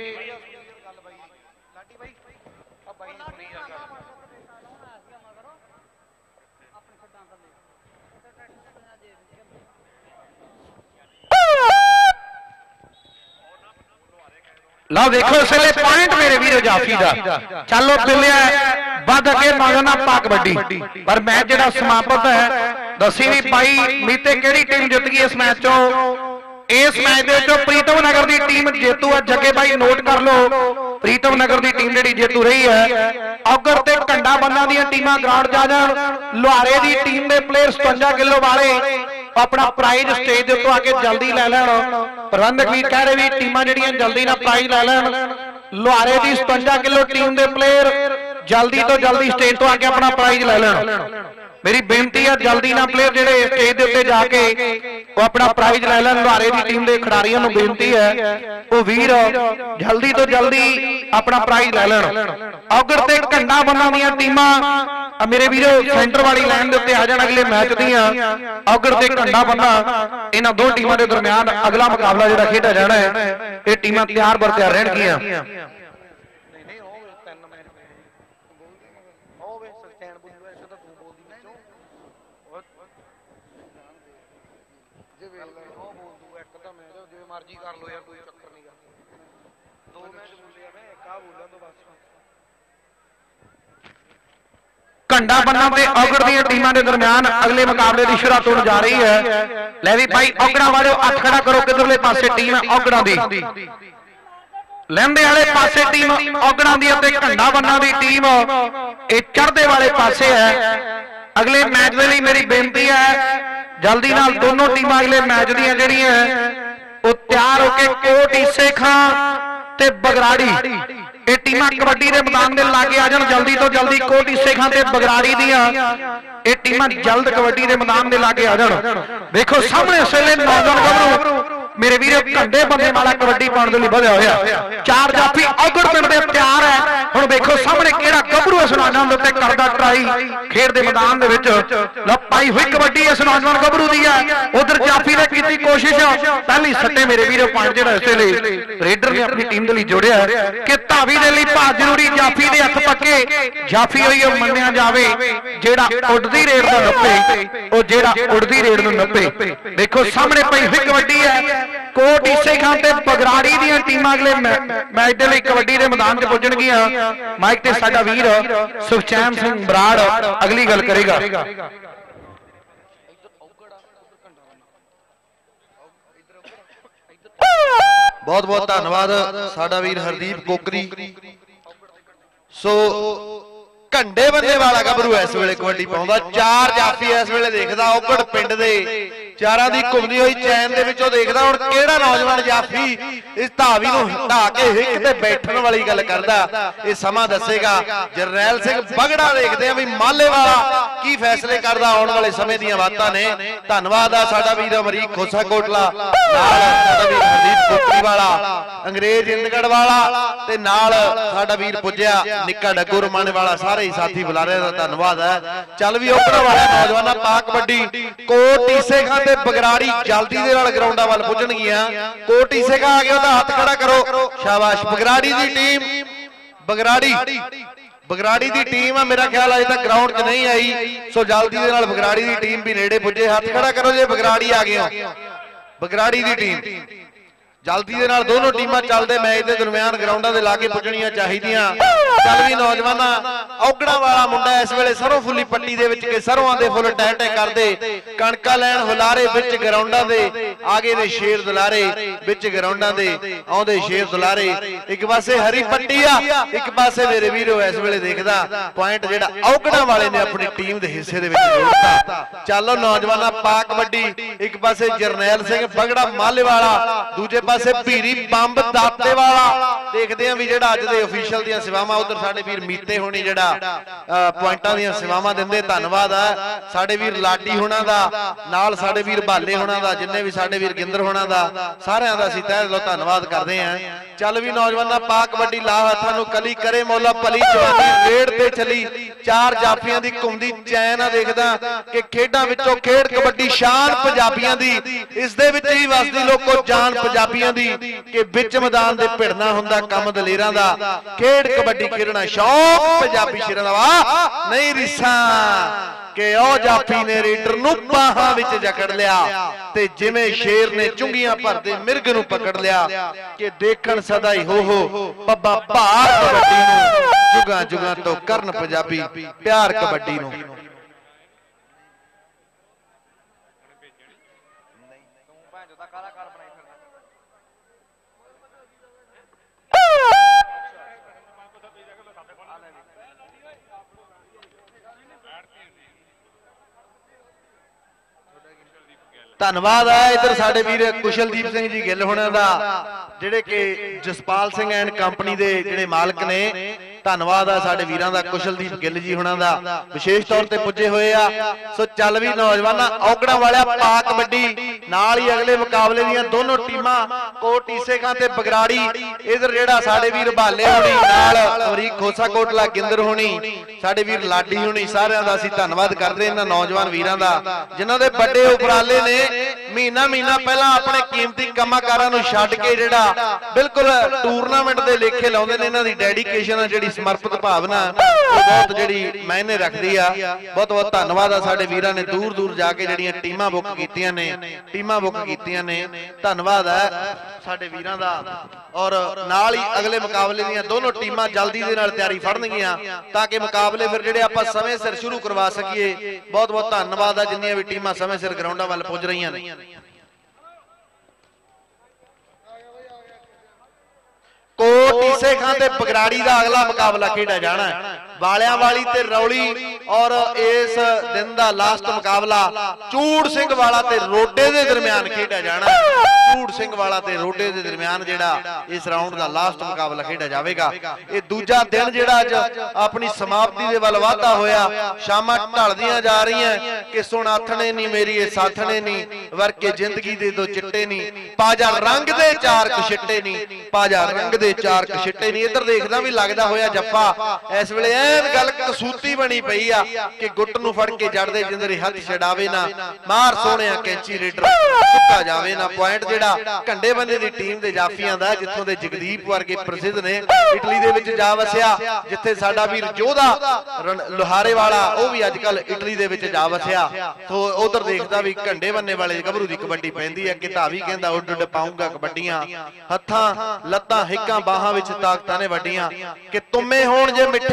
ਲਓ ਦੇਖੋ ਇਸ ਵੇਲੇ ਪੁਆਇੰਟ ਮੇਰੇ ਵੀਰੋ ਜਾਫੀ ਦਾ। ਚੱਲੋ ਬਿੱਲਿਆ ਵੱਧ ਅੱਗੇ ਨੌਜਵਾਨਾਂ ਪਾ ਕਬੱਡੀ ਪਰ ਮੈਚ ਜਿਹੜਾ ਸਮਾਪਤ ਹੈ ਦੱਸੀ ਵੀ ਪਾਈ ਮੀਤੇ ਕਿਹੜੀ ਟੀਮ ਜਿੱਤ ਗਈ ਇਸ ਮੈਚ ਚੋਂ। ਇਸ ਮੈਚ ਦੇ ਵਿੱਚੋਂ ਪ੍ਰੀਤਮ ਨਗਰ ਦੀ ਟੀਮ ਜੇਤੂ ਹੈ। ਜੱਗੇ ਬਾਈ ਨੋਟ ਕਰ ਲਓ ਪ੍ਰੀਤਮ ਨਗਰ ਦੀ ਟੀਮ ਜਿਹੜੀ ਜੇਤੂ ਰਹੀ ਹੈ। ਔਗਰ ਤੇ ਘੰਡਾ ਬੰਨਾਂ ਦੀਆਂ ਟੀਮਾਂ ਗਰਾਊਂਡ ਜਾ ਜਾਣ। ਲੋਹਾਰੇ ਦੀ ਟੀਮ ਦੇ ਪਲੇਅਰ 57 ਕਿਲੋ ਵਾਲੇ ਆਪਣਾ ਪ੍ਰਾਈਜ਼ ਸਟੇਜ ਦੇ ਉੱਤੋਂ ਆ ਕੇ ਜਲਦੀ ਲੈ ਲੈਣ। ਪ੍ਰਬੰਧਕ ਵੀ ਕਹਿ ਰਹੇ ਵੀ ਟੀਮਾਂ ਜਿਹੜੀਆਂ ਜਲਦੀ ਨਾਲ ਪ੍ਰਾਈਜ਼ ਲੈ ਲੈਣ। ਲੋਹਾਰੇ ਦੀ 57 ਕਿਲੋ ਟੀਮ ਦੇ ਪਲੇਅਰ ਜਲਦੀ ਤੋਂ ਜਲਦੀ ਸਟੇਜ ਤੋਂ ਆ ਕੇ ਆਪਣਾ ਪ੍ਰਾਈਜ਼ ਲੈ ਲੈਣ। ਮੇਰੀ ਬੇਨਤੀ ਹੈ ਜਲਦੀ ਨਾਲ ਪਲੇਅਰ ਜਿਹੜੇ ਸਟੇਜ ਦੇ ਉੱਤੇ ਜਾ ਕੇ ਉਹ ਆਪਣਾ ਪ੍ਰਾਈਜ਼ ਲੈ ਲੈਣ। ਲੋਹਾਰੇ ਦੀ ਟੀਮ ਦੇ ਖਿਡਾਰੀਆਂ ਨੂੰ ਬੇਨਤੀ ਹੈ ਉਹ ਵੀਰ ਜਲਦੀ ਤੋਂ ਜਲਦੀ ਆਪਣਾ ਪ੍ਰਾਈਜ਼ ਲੈ ਲੈਣ। ਔਗਰ ਤੇ ਘੰਡਾ ਬੰਨਾਂ ਦੀਆਂ ਟੀਮਾਂ ਮੇਰੇ ਵੀਰੋ ਸੈਂਟਰ ਵਾਲੀ ਲਾਈਨ ਦੇ ਉੱਤੇ ਆ ਜਾਣ ਅਗਲੇ ਮੈਚ ਦੀਆਂ। ਔਗਰ ਤੇ ਘੰਡਾ ਬੰਨਾ ਇਹਨਾਂ ਦੋ ਟੀਮਾਂ ਦੇ ਦਰਮਿਆਨ ਅਗਲਾ ਮੁਕਾਬਲਾ ਜਿਹੜਾ ਖੇਡਿਆ ਜਾਣਾ ਹੈ ਇਹ ਟੀਮਾਂ ਤਿਆਰ ਬਰ ਤਿਆਰ ਰਹਿਣਗੀਆਂ। ਮਰਜ਼ੀ ਕਰ ਲੋ ਯਾਰ ਕੋਈ ਚੱਕਰ ਨਹੀਂ ਗਾ। 2 ਮੈਚ ਬੋਲੇ ਆ ਮੈਂ ਇੱਕ ਆ ਬੋਲਾਂ ਤੋਂ ਬਸ। ਘੰਡਾ ਬੰਨਾ ਤੇ ਔਗੜ ਦੀਆਂ ਟੀਮਾਂ ਦੇ ਦਰਮਿਆਨ ਅਗਲੇ ਮੁਕਾਬਲੇ ਦੀ ਸ਼ੁਰੂਆਤ ਹੋਣ ਜਾ ਰਹੀ ਹੈ। ਲੈ ਵੀ ਭਾਈ ਔਗੜਾਂ ਵਾਲਿਓ ਹੱਥ ਖੜਾ ਕਰੋ। ਕਿਧਰਲੇ ਪਾਸੇ ਟੀਮ ਹੈ ਔਗੜਾਂ ਦੀ, ਲਹਿੰਦੇ ਵਾਲੇ ਪਾਸੇ ਟੀਮ ਔਗੜਾਂ ਦੀ ਅਤੇ ਘੰਡਾ ਬੰਨਾ ਦੀ ਟੀਮ ਇਹ ਚੜ੍ਹਦੇ ਵਾਲੇ ਪਾਸੇ ਹੈ। ਅਗਲੇ ਮੈਚ ਦੇ ਲਈ ਮੇਰੀ ਬੇਨਤੀ ਹੈ ਜਲਦੀ ਨਾਲ ਦੋਨੋਂ ਟੀਮਾਂ ਅਗਲੇ ਮੈਚ ਦੀਆਂ ਜਿਹੜੀਆਂ ਉਹ ਤਿਆਰ ਹੋ ਕੇ ਕੋਟ ਈਸੇ ਖਾਂ ਤੇ ਬਗਰਾੜੀ ਇਹ ਟੀਮਾਂ ਕਬੱਡੀ ਦੇ ਮੈਦਾਨ ਦੇ ਲਾਗੇ ਆ ਜਾਣ। ਜਲਦੀ ਤੋਂ ਜਲਦੀ ਕੋਟ ਈਸੇ ਖਾਂ ਤੇ ਬਗਰਾੜੀ ਦੀਆਂ ਇਹ ਟੀਮਾਂ ਜਲਦ ਕਬੱਡੀ ਦੇ ਮੈਦਾਨ ਦੇ ਲਾਗੇ ਆ ਜਾਣ। ਵੇਖੋ ਸਾਹਮਣੇ ਇਸ ਵੇਲੇ ਨੌਜਵਾਨ ਗੱਭਰੂ ਮੇਰੇ ਵੀਰੋ ਘੰਡੇ ਬੰਦੇ ਵਾਲਾ ਕਬੱਡੀ ਪਾਉਣ ਦੇ ਲਈ ਵਧਿਆ ਹੋਇਆ। 4 ਜਾਫੀ ਔਗੜ ਪਿੰਡ ਦੇ ਤਿਆਰ ਹੈ। ਹੁਣ ਵੇਖੋ ਸਾਹਮਣੇ ਕਿਹੜਾ ਗੱਭਰੂ ਇਸ ਨੌਜਵਾਨ ਦੇ ਉੱਤੇ ਕਰਦਾ ਟਰਾਈ ਖੇਡ ਦੇ ਮੈਦਾਨ ਦੇ ਵਿੱਚ। ਲਓ ਪਾਈ ਹੋਈ ਕਬੱਡੀ ਇਸ ਨੌਜਵਾਨ ਗੱਭਰੂ ਦੀ ਹੈ। ਉਧਰ ਜਾਫੀ ਨੇ ਕੀਤੀ ਕੋਸ਼ਿਸ਼ ਪਹਿਲੀ ਸੱਟੇ ਮੇਰੇ ਵੀਰੋ ਪੁਆਇੰਟ ਜਿਹੜਾ ਇਸ ਵੇਲੇ ਰੇਡਰ ਨੇ ਆਪਣੀ ਟੀਮ ਦੇ ਲਈ ਜੋੜਿਆ ਕਿ ਧਾਵੀ ਦੇ ਲਈ ਭਾਜ ਜ਼ਰੂਰੀ। ਜਾਫੀ ਦੇ ਹੱਥ ਪੱਕੇ। ਜਾਫੀ ਹੋਈ ਉਹ ਮੰਨਿਆ ਜਾਵੇ ਜਿਹੜਾ ਉੱਡਦੀ ਰੇਡ ਨੂੰ ਨੱਪੇ, ਉਹ ਜਿਹੜਾ ਉੱਡਦੀ ਰੇਡ ਨੂੰ ਨੱਪੇ। ਦੇਖੋ ਸਾਹਮਣੇ ਪਈ ਹੋਈ ਕਬੱਡੀ ਹੈ। ਕੋਟ ਈਸੇ ਖਾਂ ਤੇ ਬਗਰਾੜੀ ਦੀਆਂ ਟੀਮਾਂ ਅਗਲੇ ਮੈਚ ਦੇ ਲਈ ਕਬੱਡੀ ਦੇ ਮੈਦਾਨ 'ਚ ਪੁੱਜਣਗੀਆਂ। ਮਾਈਕ ਤੇ ਸਾਡਾ ਵੀਰ ਸੁਖਚੈਨ ਸਿੰਘ ਬਰਾੜ ਅਗਲੀ ਗੱਲ ਕਰੇਗਾ। बहुत बहुत धन्यवाद साडा वीर हरदीप कोकरी। सो घंडे बन्ने वाला गभरू इस वेले कबड्डी पाउंदा। चार जाफी इस वेले देखदा औगड़ पिंड दे चारां दी घुमदी होई चैन दे विचों देखदा हुण किहड़ा नौजवान जाफी इस धावी नूं ढा के हिक ते बैठण वाली गल करदा। ये समा दसेगा। जरनैल सिंह बगड़ा देखदे आ भी माले वाला की फैसले करदा आउण वाले समय दीयां बातां ने। धन्नवाद आ साडा वीर अमरीक खोसा कोटला नाल साडा वीर हरदीप कोकरी वाला अंग्रेज इंदगढ़ वाला ते नाल साडा वीर पुज्या निक्का डग्गू रमाने वाला सारे ही साथी बुलारे दा धन्नवाद है। चल भी ओपनर वाले नौजवाना पा कबड्डी कोट टीसे खां ते बगराड़ी जल्दी दे नाल ग्राउंडां वल पुजणगीਆਂ। कोट टीसे खां आ गया तो हाथ खड़ा करो। शाबाश बगराड़ी दी टीम बगराड़ी दी टीम है। मेरा ख्याल अजे तक ग्राउंड च नहीं आई। सो जल्दी दे नाल बगराड़ी दी टीम भी नेड़े पुजे। हाथ खड़ा करो जे बगराड़ी आ गए हो। बगराड़ी दी टीम जल्दी दे नाल दोनों टीमां चलदे मैच दे दरमियान ग्राउंडां दे लागे पुजणीਆਂ चाहीदियां। चल भी नौजवाना औगड़ा वाला मुंडा इस वेले सरों फुल्ली पट्टी दे विच के सरों दे फुल टह टह करदे कणका लैण हुलारे विच ग्राउंडां दे आगे दे शेर दुलारे विच ग्राउंडां दे आउंदे शेर दुलारे। एक पासे हरी पट्टी आ एक पासे मेरे वीरो इस वेले देखदा पॉइंट जेड़ा औगड़ा वाले ने अपनी टीम दे हिस्से दे विच जोड़ता। चलो नौजवाना पा कबड्डी एक पासे जरनैल सिंह बगड़ा माले वाला दूजे पासे भीरी बंब दाते वाला। देखते हैं भी जेड़ा अज दे ऑफिशियल दी सेवावां उधर साडे वीर मीते होनी जेड़ा पॉइंटां दी सेवावां दिंदे। धन्नवाद है साडे वीर लाडी होना दा नाल साडे वीर भाले होना दा जिन्ने भी साडे वीर गिंदर होना दा सारियां दा असीं तहे दिलों धन्नवाद करदे हां। चल भी नौजवाना पा कबड्डी ला हत्थां नूं कली करे मौला भली जवानी रेड ते चली। चार जाफियां दी घुमदी चैन आ देखदा कि खेडां विचों खेड कबड्डी शान पंजाबियां दी इस दे विच ही वसदी लोको जान पंजाबियां दी कि विच मैदान दे भिड़ना हुंदा कम दलेरां दा। खेड कबड्डी खेडना शौक पंजाबी शेरां दा वाह नहीं रिसा कि ओ जाफी ने रेडर नूं बाहां विच जकड़ लिया ते जिवें शेर ने चुंगियां भरदे मिर्ग नूं पकड़ लिया कि देखण सदा ही हो पब्बा भार कबड्डी नूं जुगां जुगां तो करन पंजाबी प्यार कबड्डी नूं। धन्नवाद है इधर साडे वीर कुशलदीप सिंह जी गिल होना दा जिहड़े कि जसपाल सिंह एंड कंपनी दे जिहड़े मालक ने। धन्नवाद है साडे वीरां दा कुशलदीप गिल जी होना दा विशेष तौर ते पुजे होए आ। सो चल भी नौजवाना औगड़ा वाला पा कबड्डी नाल ही अगले मुकाबले दीयां दोनों टीमां कोट टीसे खां ते बगराड़ी इधर जेड़ा साडे वीर भाले होनी नाल अमरीक खोसा कोटला गिंदर होनी साडे वीर लाडी होनी सारियां दा असीं धन्नवाद करदे इन्हां नौजवान वीरां दा जिन्हां दे बड़े उपराले ने महीना महीना पहला अपने कीमती कमाकारां नूं छड्ड के जेड़ा बिल्कुल टूरनामेंट दे लेखे लाउंदे ने। इन्हां दी डेडिकेशन जिहड़ी समर्पित भावना बहुत जिहड़ी मायने रखदी आ। बहुत बहुत धन्नवाद आ साडे वीरां ने दूर दूर जाके जिहड़ियां टीमां बुक कीतियां ने। धन्नवाद है साडे वीरां दा। और नाल ही अगले मुकाबले दीयां दोनों टीमां जल्दी दे नाल तैयारी फड़नगियां ताकि मुकाबले फिर जिहड़े आपां समय सिर शुरू करवा सकीए। बहुत बहुत धन्नवाद है जिन्नियां भी टीमां समय सिर ग्राउंडां वल पुज रहीआं ने। कोट टीसे खां ते बगराड़ी दा अगला मुकाबला खेड़ा जाना है। वालियां वाली ते रौली और इस दिन दा लास्ट मुकाबला चूड़ सिंह वाला ते रोडे दे दरमियान खेड़ा जाना है। चूड़ सिंह वाला ते रोडे दे दरमियान जेड़ा इस राउंड दा लास्ट मुकाबला खेड़ा जावेगा। ये दूजा दिन जेड़ा अज अपनी समाप्ति दे वल वाधा होया। शामां ढलदियां जा रहीआं कि सुण आथणे नी मेरी ये साथणे नी वर्के जिंदगी दे दो चिट्टे नी पाजा रंग दे चार कछिट्टे नी पाजा रंग दे चार कछिट्टे नी। इधर देखदा भी लगदा होया जफ्फा इस वेले ऐन गल कसूती बनी पई आ कि गुੱਟ नूं फड़ के जड़ दे जिंदरे हथ छड़ावे ना मार सोहणिया कैंची रेडर सुक्का जावे ना। पॉइंट जेड़ा घंडे बन्ने दी टीम दे जाफियां दा जिੱਥੋਂ ਦੇ जगदीप वर्गे प्रसिद्ध ने इटली दे विच जा वसिया जिथे साडा वीर जोधा लोहारे वाला वो भी अजकल इटली दे विच जा वसिया। तो उधर देखदा भी घंडे बन्ने वाले गभरू दी कबड्डी पैंदी है कि धावी कहंदा उड उड पाऊंगा कबड्डियां हत्थां लत्तां हिक्कां बाहां विच ताकतां ने वड्डियां कि तुमे होण जे मिठे खा जाण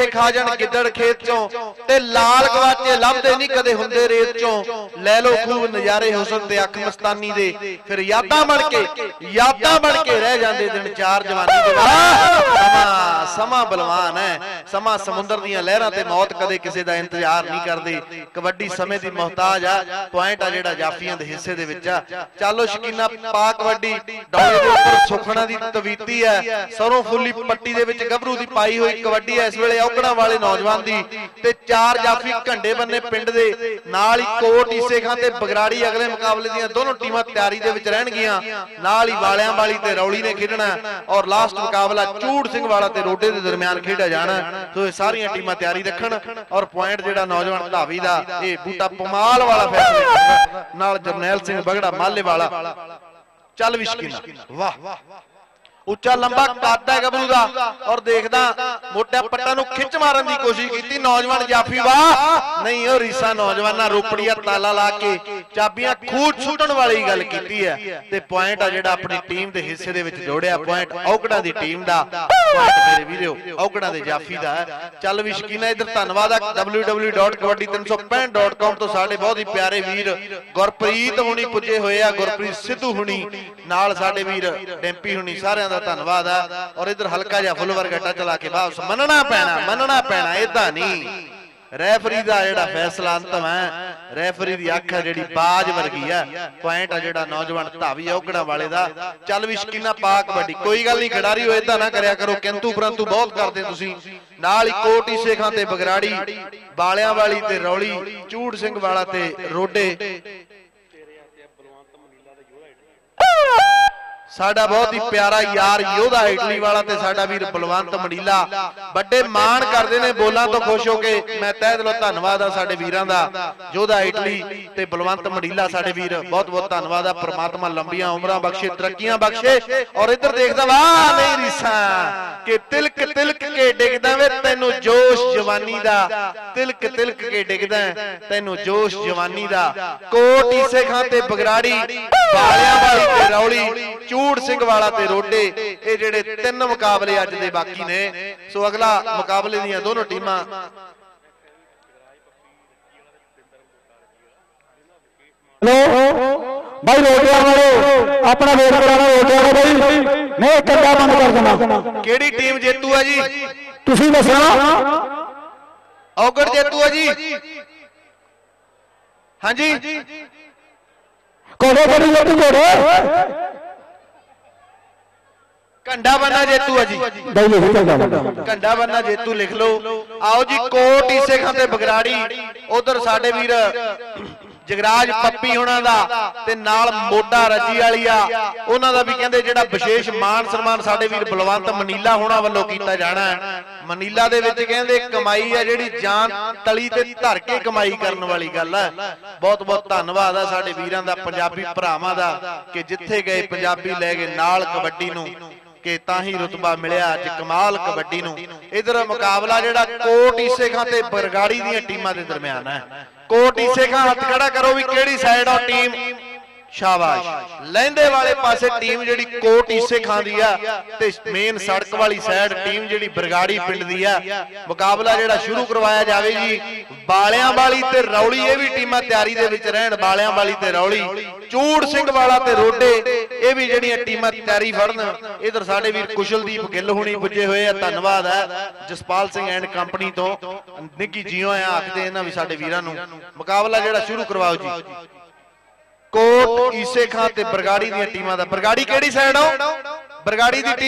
ਜਾਣ ਗਿੱਦੜ ਖੇਤ ਚੋਂ ਤੇ ਲਾਲ ਗਵਾਚੇ ਲੱਭਦੇ ਨਹੀਂ ਕਦੇ ਹੁੰਦੇ ਰੇਤ ਚੋਂ ਲੈ ਲੋ ਖੂਬ ਨਜ਼ਾਰੇ ਹੁਸਨ ਤੇ ਅੱਖ ਮਸਤਾਨੀ ਦੇ ਫਿਰ ਯਾਦਾਂ ਬਣ ਕੇ ਰਹਿ ਜਾਂਦੇ ਦਿਨ ਚਾਰ ਜਵਾਨੀ ਦੇ ਸਮਾਂ ਬਲਵਾਨ ਹੈ ਸਮਾਂ ਸਮੁੰਦਰ ਦੀਆਂ ਲਹਿਰਾਂ ਤੇ ਮੌਤ ਕਦੇ ਕਿਸੇ ਦਾ ਇੰਤਜ਼ਾਰ ਨਹੀਂ ਕਰਦੇ ਕਬੱਡੀ ਸਮੇਂ ਦੀ ਮੁਹਤਾਜ ਆ ਪੁਆਇੰਟ ਆ ਜਿਹੜਾ ਜਾਫੀਆਂ ਦੇ ਹਿੱਸੇ ਦੇ ਵਿੱਚ ਆ ਚੱਲੋ ਸ਼ਕੀਨਾ ਪਾ ਕਬੱਡੀ ਡੌਲੇ ਦੇ ਉੱਪਰ ਸੁਖਣਾ ਦੀ ਤਵੀਤੀ ਹੈ ਸਰੋਂ ਫੁੱਲੀ ਪੱਟੀ ਦੇ ਵਿੱਚ ਗੱਭਰੂ ਦੀ ਪਾਈ ਹੋਈ ਕਬੱਡੀ ਇਸ ਵੇਲੇ ਔਕੜਾਂ ਵਾਲੇ ਨੌਜਵਾਨ ਦੀ ਤੇ ਚਾਰ ਜਾਫੀ ਘੰਡੇ ਬੰਨੇ ਪਿੰਡ ਦੇ ਨਾਲ ਹੀ ਕੋਟ ਈਸੇ ਖਾਂ ਤੇ ਬਗਰਾੜੀ ਅਗਲੇ ਮੁਕਾਬਲੇ ਦੀਆਂ ਦੋਨੋਂ ਟੀਮਾਂ ਤਿਆਰੀ ਦੇ ਵਿੱਚ ਰਹਿਣਗੀਆਂ ਨਾਲ ਹੀ ਵਾਲਿਆਂ ਵਾਲੀ ਤੇ ਰੌਲੀ ਨੇ ਖੇਡਣਾ ਔਰ ਲਾਸਟ ਮੁਕਾਬਲਾ ਚੂੜ ਸਿੰਘ ਵਾਲਾ ਤੇ ਰੋਡੇ ਦੇ ਦਰਮਿਆਨ ਖੇਡਿਆ ਜਾਣਾ ਸੋ ਇਹ ਸਾਰੀਆਂ ਟੀਮਾਂ ਤਿਆਰੀ ਰੱਖਣ ਔਰ ਪੁਆਇੰਟ ਜਿਹੜਾ ਨੌਜਵਾਨ ਧਾਵੀ ਦਾ ਇਹ ਬੂਟਾ ਪਮਾਲ ਵਾਲਾ ਫੈਸਲਾ ਨਾਲ ਜਰਨੈਲ ਸਿੰਘ ਬਗੜਾ ਮਾਲੇ ਵਾਲਾ ਚੱਲ ਵੀ ਸ਼ਕੀਨਾ ਵਾਹ ਉੱਚਾ ਲੰਬਾ ਕੱਦ ਹੈ ਗੱਭਰੂ ਦਾ ਔਰ ਦੇਖਦਾ ਮੋਟਿਆਂ ਪੱਟਾਂ ਨੂੰ ਖਿੱਚ ਮਾਰਨ ਦੀ ਕੋਸ਼ਿਸ਼ ਕੀਤੀ ਨੌਜਵਾਨ ਜਾਫੀ ਵਾਹ ਨਹੀਂ ਉਹ ਰੀਸਾ ਨੌਜਵਾਨਾਂ ਰੋਪੜੀਆ ਤਾਲਾ ਲਾ ਕੇ ਚਾਬੀਆਂ ਖੂਟ ਛੁੱਟਣ ਵਾਲੀ ਗੱਲ ਕੀਤੀ ਹੈ ਤੇ ਪੁਆਇੰਟ ਆ ਜਿਹੜਾ ਆਪਣੀ ਟੀਮ ਦੇ ਹਿੱਸੇ ਦੇ ਵਿੱਚ ਜੋੜਿਆ ਪੁਆਇੰਟ ਔਕੜਾਂ ਦੀ ਟੀਮ ਦਾ ਪੁਆਇੰਟ ਮੇਰੇ ਵੀਰੋ ਔਕੜਾਂ ਦੇ ਜਾਫੀ ਦਾ ਚੱਲ ਵੀ ਸ਼ਕੀਨਾ ਇਧਰ ਧੰਨਵਾਦ ਆ www.kabaddi365.com ਤੋਂ ਸਾਡੇ ਬਹੁਤ ਹੀ ਪਿਆਰੇ ਵੀਰ ਗੁਰਪ੍ਰੀਤ ਹੁਣੀ ਪੁੱਜੇ ਹੋਏ ਆ ਗੁਰਪ੍ਰੀਤ ਸਿੱਧੂ ਹੁਣੀ ਨਾਲ ਸਾਡੇ ਵੀਰ ਡੈਂਪੀ ਹੁਣੀ ਸਾਰਿਆਂ ਧੰਨਵਾਦ ਆ ਔਰ ਇਧਰ ਹਲਕਾ ਜਿਹਾ ਫੁੱਲਵਰ ਗੱਟਾ ਚਲਾ ਕੇ ਵਾਪਸ ਮੰਨਣਾ ਪੈਣਾ ਏਦਾਂ ਨਹੀਂ ਰੈਫਰੀ ਦਾ ਜਿਹੜਾ ਫੈਸਲਾ ਅੰਤਮ ਹੈ ਰੈਫਰੀ ਦੀ ਅੱਖ ਹੈ ਜਿਹੜੀ ਬਾਜ ਵਰਗੀ ਆ ਪੁਆਇੰਟ ਆ ਜਿਹੜਾ ਨੌਜਵਾਨ ਧਾਵੀ ਔਗੜਾ ਵਾਲੇ ਦਾ ਚੱਲ ਵੀ ਸ਼ਕੀਨਾ ਪਾ ਕਬੱਡੀ ਕੋਈ ਗੱਲ ਨਹੀਂ ਖਿਡਾਰੀ ਹੋ ਏਦਾਂ ਨਾ ਕਰਿਆ ਕਰੋ ਕਿੰਤੂ ਪਰੰਤੂ ਬਹੁਤ ਕਰਦੇ ਤੁਸੀਂ ਨਾਲ ਹੀ ਕੋਟ ਈਸੇ ਖਾਂ ਤੇ ਬਗਰਾੜੀ ਬਾਲਿਆਂ ਵਾਲੀ ਤੇ ਰੌਲੀ ਚੂੜ ਸਿੰਘ ਵਾਲਾ ਤੇ ਰੋਡੇ ਸਾਡਾ ਬਹੁਤ ਹੀ ਪਿਆਰਾ ਯਾਰ ਯੋਧਾ ਇਟਲੀ ਵਾਲਾ ਤੇ ਸਾਡਾ ਵੀਰ ਬਲਵੰਤ ਮੰਡੀਲਾ ਵੱਡੇ ਮਾਣ ਕਰਦੇ ਨੇ ਬੋਲਾਂ ਤੋਂ ਖੁਸ਼ ਹੋ ਕੇ ਮੈਂ ਤਹਿ ਦਿਲੋਂ ਧੰਨਵਾਦ ਆ ਸਾਡੇ ਵੀਰਾਂ ਦਾ ਯੋਧਾ ਇਟਲੀ ਤੇ ਬਲਵੰਤ ਮੰਡੀਲਾ ਸਾਡੇ ਵੀਰ ਬਹੁਤ ਬਹੁਤ ਧੰਨਵਾਦ ਆ ਪ੍ਰਮਾਤਮਾ ਲੰਬੀਆਂ ਉਮਰਾਂ ਬਖਸ਼ੇ ਤਰੱਕੀਆਂ ਬਖਸ਼ੇ ਔਰ ਇੱਧਰ ਦੇਖਦਾ ਵਾਹ ਨਹੀਂ ਰੀਸਾ ਕਿ ਤਿਲਕ ਕੇ ਡਿੱਗਦਾ ਵੇ ਤੈਨੂੰ ਜੋਸ਼ ਜਵਾਨੀ ਦਾ ਤਿਲਕ ਕੇ ਡਿੱਗਦਾ ਤੈਨੂੰ ਜੋਸ਼ ਜਵਾਨੀ ਦਾ ਕੋਟ ਈਸੇ ਖਾਂ ਤੇ ਬਗਰਾੜੀ ਬਾਲਿਆਂ ਵਾਲੀ ਤੇ ਰੌਲੀ ਚੂੜ ਸਿੰਘ ਵਾਲਾ ਤੇ ਰੋਡੇ ਇਹ ਜਿਹੜੇ ਤਿੰਨ ਮੁਕਾਬਲੇ ਅੱਜ ਦੇ ਬਾਕੀ ਨੇ ਸੋ ਅਗਲਾ ਮੁਕਾਬਲੇ ਦੀਆਂ ਦੋਨੋਂ ਟੀਮਾਂ भाई रोटियां वाले अपना वेट कराना रोटियां वाले भाई नहीं कंधा बंद कर देना ਕਿਹੜੀ ਟੀਮ ਜੇਤੂ ਹੈ ਜੀ ਤੁਸੀਂ ਦੱਸਣਾ ਔਗੜ ਜੇਤੂ ਹੈ ਜੀ ਹਾਂਜੀ ਕੋਲੇ ਕੋਲੇ ਜੇਤੂ ਜੋੜੇ ਕੰਡਾ ਬੰਨਾ ਜੇਤੂ ਹੈ ਜੀ ਭਾਈ ਲਿਖ ਚੱਲਦਾ ਕੰਡਾ ਬੰਨਾ ਜੇਤੂ ਲਿਖ ਲਓ ਆਓ ਜੀ ਕੋਟ ਈਸੇ ਖਾਂ ਤੇ ਬਗਰਾੜੀ ਉਧਰ ਸਾਡੇ ਵੀਰ ਜਗਰਾਜ ਪੱਪੀ ਉਹਨਾਂ ਦਾ ਤੇ ਨਾਲ ਮੋਢਾ ਰੱਜੀ ਵਾਲੀ ਆ ਉਹਨਾਂ ਦਾ ਵੀ ਕਹਿੰਦੇ ਜਿਹੜਾ ਵਿਸ਼ੇਸ਼ ਮਾਨ ਸਨਮਾਨ ਸਾਡੇ ਵੀਰ ਬਲਵੰਤ ਮਨੀਲਾ ਹੋਣਾ ਵੱਲੋਂ ਕੀਤਾ ਜਾਣਾ ਮਨੀਲਾ ਦੇ ਵਿੱਚ ਕਹਿੰਦੇ ਕਮਾਈ ਆ ਜਿਹੜੀ ਜਾਨ ਤਲੀ ਤੇ ਧਰ ਕੇ ਕਮਾਈ ਕਰਨ ਵਾਲੀ ਗੱਲ ਹੈ ਬਹੁਤ ਬਹੁਤ ਧੰਨਵਾਦ ਆ ਸਾਡੇ ਵੀਰਾਂ ਦਾ ਪੰਜਾਬੀ ਭਰਾਵਾਂ ਦਾ ਕਿ ਜਿੱਥੇ ਗਏ ਪੰਜਾਬੀ ਲੈ ਗਏ ਨਾਲ ਕਬੱਡੀ ਨੂੰ ਕਿ ਤਾਂ ਹੀ ਰੁਤਬਾ ਮਿਲਿਆ ਅੱਜ ਕਮਾਲ ਕਬੱਡੀ ਨੂੰ ਇਧਰ ਮੁਕਾਬਲਾ ਜਿਹੜਾ ਕੋਟ ਈਸੇ ਖਾਂ ਤੇ ਬਰਗਾੜੀ ਦੀਆਂ ਟੀਮਾਂ ਦੇ ਦਰਮਿਆਨ ਹੈ ਕੋਟ ਈਸੇ ਖਾਂ ਹੱਥ ਖੜਾ ਕਰੋ ਵੀ ਕਿਹੜੀ ਸਾਈਡ ਆ ਟੀਮ ਸ਼ਾਬਾਸ਼ ਲਹਿੰਦੇ ਵਾਲੇ ਪਾਸੇ ਟੀਮ ਜਿਹੜੀ ਕੋਟ ਈਸੇ ਖਾਂ ਦੀ ਆ ਤੇ ਮੇਨ ਸੜਕ ਵਾਲੀ ਸਾਈਡ ਟੀਮ ਜਿਹੜੀ ਬਰਗਾੜੀ ਪਿੰਡ ਦੀ ਆ ਮੁਕਾਬਲਾ ਜਿਹੜਾ ਸ਼ੁਰੂ ਕਰਵਾਇਆ ਜਾਵੇ ਜੀ ਬਾਲਿਆਂ ਵਾਲੀ ਤੇ ਰੌਲੀ ਇਹ ਵੀ ਟੀਮਾਂ ਤਿਆਰੀ ਦੇ ਵਿੱਚ ਰਹਿਣ ਬਾਲਿਆਂ ਵਾਲੀ ਤੇ ਰੌਲੀ ਚੂੜ ਸਿੰਘ ਵਾਲਾ ਤੇ ਰੋਡੇ ਇਹ ਵੀ ਜਿਹੜੀਆਂ ਟੀਮਾਂ ਤਿਆਰੀ ਫੜਨ ਇਧਰ ਸਾਡੇ ਵੀਰ ਕੁਸ਼ਲਦੀਪ ਗਿੱਲ ਹੁਣੀ ਪੁੱਜੇ ਹੋਏ ਆ ਧੰਨਵਾਦ ਹੈ ਜਸਪਾਲ ਸਿੰਘ ਐਂਡ ਕੰਪਨੀ ਤੋਂ ਨਿੱਗੀ ਜੀਓ ਆ ਆਖਦੇ ਇਹਨਾਂ ਵੀ ਸਾਡੇ ਵੀਰਾਂ ਨੂੰ ਮੁਕਾਬਲਾ ਜਿਹੜਾ ਸ਼ੁਰੂ ਕਰਵਾਓ ਜੀ ਕੋਟ ਈਸੇ ਖਾਂ ਤੇ ਬਰਗਾੜੀ ਦੀਆਂ ਟੀਮਾਂ ਦਾ ਬਰਗਾੜੀ ਕਿਹੜੀ ਸਾਈਡ ਆ ਬਰਗਾੜੀ ਦੀ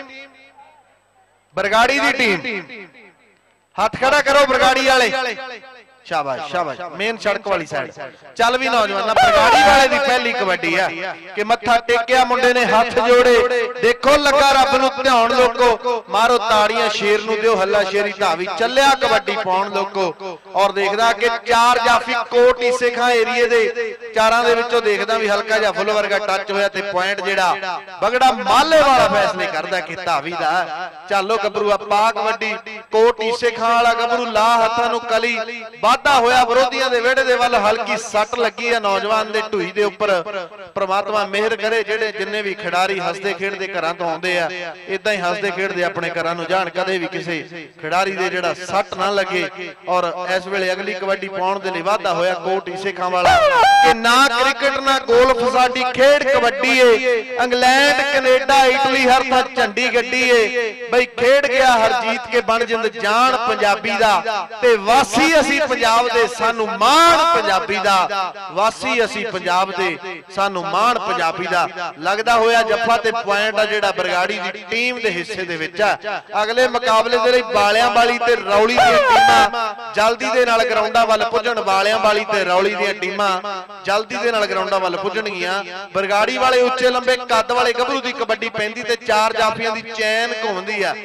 ਟੀਮ ਹੱਥ ਖੜਾ ਕਰੋ ਬਰਗਾੜੀ ਵਾਲੇ ਸ਼ਾਬਾਸ਼ ਸ਼ਾਬਾਸ਼ ਮੇਨ ਸੜਕ ਵਾਲੀ ਸਾਈਡ ਚੱਲ ਵੀ ਨੌਜਵਾਨਾਂ ਬਰਗਾੜੀ ਵਾਲੇ ਦੀ ਪਹਿਲੀ ਕਬੱਡੀ ਆ ਕਿ ਮੱਥਾ ਟੇਕਿਆ ਮੁੰਡੇ ਨੇ ਹੱਥ ਜੋੜੇ ਦੇਖੋ ਲੱਗਾ ਰੱਬ ਨੂੰ ਧਿਆਉਣ ਲੋਕੋ ਮਾਰੋ ਤਾੜੀਆਂ ਸ਼ੇਰ ਨੂੰ ਦਿਓ ਹੱਲਾ ਸ਼ੇਰੀ ਧਾਵੀ ਚੱਲਿਆ ਕਬੱਡੀ ਪਾਉਣ ਲੋਕੋ ਔਰ ਦੇਖਦਾ ਕਿ ਚਾਰ ਜਾਫੀ ਕੋਟ ਈਸੇ ਖਾਂ ਏਰੀਏ ਦੇ ਚਾਰਾਂ ਦੇ ਵਿੱਚੋਂ ਦੇਖਦਾ ਵੀ ਹਲਕਾ ਜਿਹਾ ਫੁੱਲ ਵਰਗਾ ਟੱਚ ਹੋਇਆ ਤੇ ਪੁਆਇੰਟ ਜਿਹੜਾ ਬਗੜਾ ਮਾਲੇ ਵਾਲਾ ਫੈਸਲੇ ਕਰਦਾ ਕਿ ਧਾਵੀ ਦਾ। ਚੱਲੋ ਗੱਭਰੂ ਆ ਪਾ ਕਬੱਡੀ ਕੋਟ ਈਸੇ ਖਾਂ ਵਾਲਾ ਗੱਭਰੂ ਲਾ ਹੱਥਾਂ ਨੂੰ ਕਲੀ ਵਾਧਾ ਹੋਇਆ ਵਿਰੋਧੀਆਂ ਦੇ ਵਿਹੜੇ ਦੇ ਵੱਲ ਹਲਕੀ ਸੱਟ ਲੱਗੀ ਆ ਨੌਜਵਾਨ ਦੇ ਢੂਈ ਦੇ ਉੱਪਰ। ਪ੍ਰਮਾਤਮਾ ਮਿਹਰ ਕਰੇ ਜਿਹੜੇ ਜਿੰਨੇ ਵੀ ਖਿਡਾਰੀ ਹੱਸਦੇ ਖੇਡਦੇ ਘਰਾਂ ਤੋਂ ਆਉਂਦੇ ਆ ਇਦਾਂ ਹੀ ਹੱਸਦੇ ਖੇਡਦੇ ਆਪਣੇ ਘਰਾਂ ਨੂੰ ਜਾਣ, ਕਦੇ ਵੀ ਕਿਸੇ ਖਿਡਾਰੀ ਦੇ ਜਿਹੜਾ ਸੱਟ ਨਾ ਲੱਗੇ। ਔਰ ਇਸ ਵੇਲੇ ਅਗਲੀ ਕਬੱਡੀ ਪਾਉਣ ਦੇ ਲਈ ਵਾਧਾ ਹੋਇਆ ਕੋਟ ਈਸੇ ਖਾਂ ਵਾਲਾ ਕਿ ਨਾ ਕ੍ਰਿਕਟ ਨਾ ਗੋਲਫ ਸਾਡੀ ਖੇਡ ਕਬੱਡੀ ਏ। ਇੰਗਲੈਂਡ ਕੈਨੇਡਾ ਇਟਲੀ ਹਰ ਥਾਂ ਝੰਡੀ ਗੱਡੀ ਏ ਬਈ ਖੇਡ ਗਿਆ ਹਰਜੀਤ ਕੇ ਬਣ ਜਿੰਦ ਜਾਨ ਪੰਜਾਬੀ ਦਾ ਤੇ ਵਾਸੀ ਅਸੀਂ ਪੰਜਾਬ ਦੇ ਸਾਨੂੰ ਮਾਣ ਪੰਜਾਬੀ ਦਾ। ਵਾਸੀ ਅਸੀਂ ਪੰਜਾਬ ਦੇ ਸਾਨੂੰ ਮਾਣ ਪੰਜਾਬੀ ਦਾ। ਲੱਗਦਾ ਹੋਇਆ ਜੱਫਾ ਤੇ ਪੁਆਇੰਟ ਆ ਜਿਹੜਾ ਬਰਗਾੜੀ ਦੀ ਟੀਮ ਦੇ ਹਿੱਸੇ ਦੇ ਵਿੱਚ ਆ। ਅਗਲੇ ਮੁਕਾਬਲੇ ਦੇ ਲਈ ਬਾਲਿਆਂ ਵਾਲੀ ਤੇ ਰੌਲੀ ਦੀਆਂ ਟੀਮਾਂ ਜਲਦੀ ਦੇ ਨਾਲ ਗਰਾਊਂਡਾਂ ਵੱਲ ਪੁੱਜਣ। ਬਾਲਿਆਂ ਵਾਲੀ ਤੇ ਰੌਲੀ ਦੀਆਂ ਟੀਮਾਂ ਜਲਦੀ ਦੇ ਨਾਲ ਗਰਾਊਂਡਾਂ ਵੱਲ ਪੁੱਜਣਗੀਆਂ। ਬਰਗਾੜੀ ਵਾਲੇ ਉੱਚੇ ਲੰਬੇ ਕੱਦ ਵਾਲੇ ਗੱਭਰੂ ਦੀ ਕਬੱਡੀ ਪੈਂਦੀ ਤੇ ਚਾਰ ਜਾਫੀਆਂ ਦੀ ਚੈਨ ਘੁੰਮਦੀ ਆ।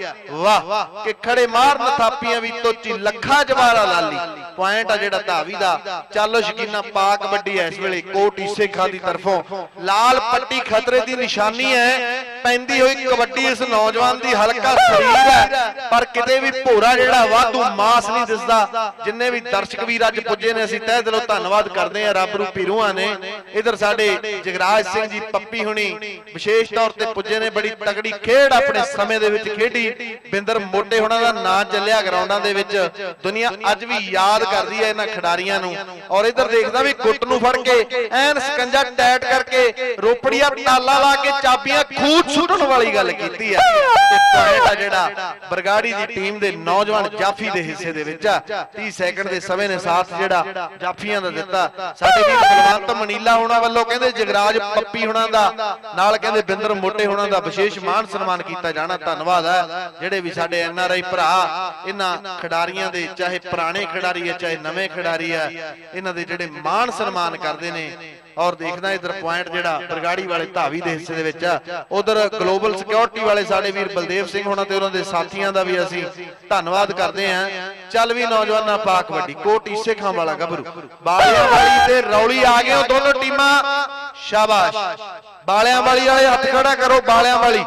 ਵਾਹ ਕਿ ਖੜੇ ਮਾਰਨ ਥਾਪੀਆਂ ਵੀ ਤੋਚੀ ਲੱਖਾ ਜਵਾਰਾ ਲਾਲੀ ਪੁਆਇੰਟ ਆ ਜਿਹੜਾ ਧਾਵੀ ਦਾ। ਚੱਲੋ ਸ਼ਕੀਨਾ ਪਾ ਕਬੱਡੀ ਇਸ ਵੇਲੇ ਕੋਟ ਈਸੇ ਖਾਂ ਦੀ ਤਰਫੋਂ ਲਾਲ ਪੱਟੀ ਖਤਰੇ ਦੀ ਨਿਸ਼ਾਨੀ ਹੈ। ਪੈਂਦੀ ਹੋਈ ਕਬੱਡੀ ਇਸ ਨੌਜਵਾਨ ਦੀ ਹਲਕਾ ਸਰੀਰ ਹੈ ਪਰ ਕਿਤੇ ਵੀ ਭੋਰਾ ਜਿਹੜਾ ਵਾਧੂ ਮਾਸ ਨਹੀਂ ਦਿਸਦਾ। ਜਿੰਨੇ ਵੀ ਦਰਸ਼ਕ ਵੀਰ ਅੱਜ ਪੁੱਜੇ ਨੇ ਅਸੀਂ ਤਹਿ ਦਿਲੋਂ ਧੰਨਵਾਦ ਕਰਦੇ ਹਾਂ ਰੱਬ ਰੂਪੀ ਰੂਹਾਂ ਨੇ। ਇਧਰ ਸਾਡੇ ਜਗਰਾਜ ਸਿੰਘ ਜੀ ਪੱਪੀ ਹੁਣੀ ਵਿਸ਼ੇਸ਼ ਤੌਰ ਤੇ ਪੁੱਜੇ ਨੇ। ਬੜੀ ਤਗੜੀ ਖੇਡ ਆਪਣੇ ਸਮੇਂ ਦੇ ਵਿੱਚ ਖੇਡੀ। ਬਿੰਦਰ ਮੋਟੇ ਹੁਣਾਂ ਦਾ ਨਾਂ ਚੱਲਿਆ ਗਰਾਊਂਡਾਂ ਦੇ ਵਿੱਚ। ਦੁਨੀਆ ਅੱਜ ਵੀ ਯਾਦ ਕਰਦੀ ਹੈ ਇਹਨਾਂ ਖਿਡਾਰੀਆਂ ਨੂੰ। ਔਰ ਇਧਰ ਦੇਖਦਾ ਵੀ ਗੁੱਟ ਨੂੰ ਫੜ ਕੇ ਐਨ ਸਕੰਜਾ ਟੈਟ ਕਰਕੇ ਰੋਪੜੀਆ ਤਾਲਾ ਲਾ ਕੇ ਚਾਬੀਆਂ ਖੂਚ ਸੁੱਟਣ ਵਾਲੀ ਗੱਲ ਕੀਤੀ ਹੈ। ਤੇ ਪੁਆਇੰਟ ਆ ਜਿਹੜਾ ਬਰਗਾੜੀ ਦੀ ਟੀਮ ਦੇ ਨੌਜਵਾਨ ਜਾਫੀ ਦੇ ਹਿੱਸੇ ਦੇ ਵਿੱਚ ਆ। 30 ਸੈਕਿੰਡ ਦੇ ਸਮੇਂ ਨੇ ਸਾਥ ਜਿਹੜਾ ਜਾਫੀਆਂ ਦਾ ਦਿੱਤਾ। ਸਾਡੇ ਵੀ ਬਲਵੰਤ ਮਨੀਲਾ ਹੋਣਾ ਵੱਲੋਂ ਕਹਿੰਦੇ ਜਗਰਾਜ ਪੱਪੀ ਹੋਣਾ ਦਾ ਨਾਲ ਕਹਿੰਦੇ ਬਿੰਦਰ ਮੋਟੇ ਹੋਣਾ ਦਾ ਵਿਸ਼ੇਸ਼ ਮਾਣ ਸਨਮਾਨ ਕੀਤਾ ਜਾਣਾ। ਧੰਨਵਾਦ ਹੈ ਜਿਹੜੇ ਵੀ ਸਾਡੇ NRI ਭਰਾ ਇਹਨਾਂ ਖਿਡਾਰੀਆਂ ਦੇ ਚਾਹੇ ਪੁਰਾਣੇ ਖਿਡਾਰੀ ਹੈ ਚਾਹੇ ਨਵੇਂ ਖਿਡਾਰੀ ਆ ਇਹਨਾਂ ਦੇ ਜਿਹੜੇ ਮਾਣ ਸਨਮਾਨ ਕਰਦੇ ਨੇ। ਔਰ ਦੇਖਦਾ ਇਧਰ ਪੁਆਇੰਟ ਜਿਹੜਾ ਬਰਗਾੜੀ ਵਾਲੇ ਧਾਵੀ ਦੇ ਹਿੱਸੇ ਦੇ ਵਿੱਚ ਆ। ਉਧਰ ਗਲੋਬਲ ਸਿਕਿਉਰਿਟੀ ਵਾਲੇ ਸਾਡੇ ਵੀਰ ਬਲਦੇਵ ਸਿੰਘ ਹੋਣਾ ਤੇ ਉਹਨਾਂ ਦੇ ਸਾਥੀਆਂ ਦਾ ਵੀ ਅਸੀਂ ਧੰਨਵਾਦ ਕਰਦੇ ਹਾਂ। ਚੱਲ ਵੀ ਨੌਜਵਾਨਾਂ ਪਾ ਕਬੱਡੀ ਕੋਟ ਈਸੇ ਖਾਂ ਵਾਲਾ ਗੱਭਰੂ ਬਾਲਿਆਂ ਵਾਲੀ ਤੇ ਰੌਲੀ ਆ ਗਏ ਦੋਨੋਂ ਟੀਮਾਂ। ਸ਼ਾਬਾਸ਼ ਬਾਲਿਆਂ ਵਾਲੀ ਵਾਲੇ ਹੱਥ ਖੜਾ ਕਰੋ। ਬਾਲਿਆਂ ਵਾਲੀ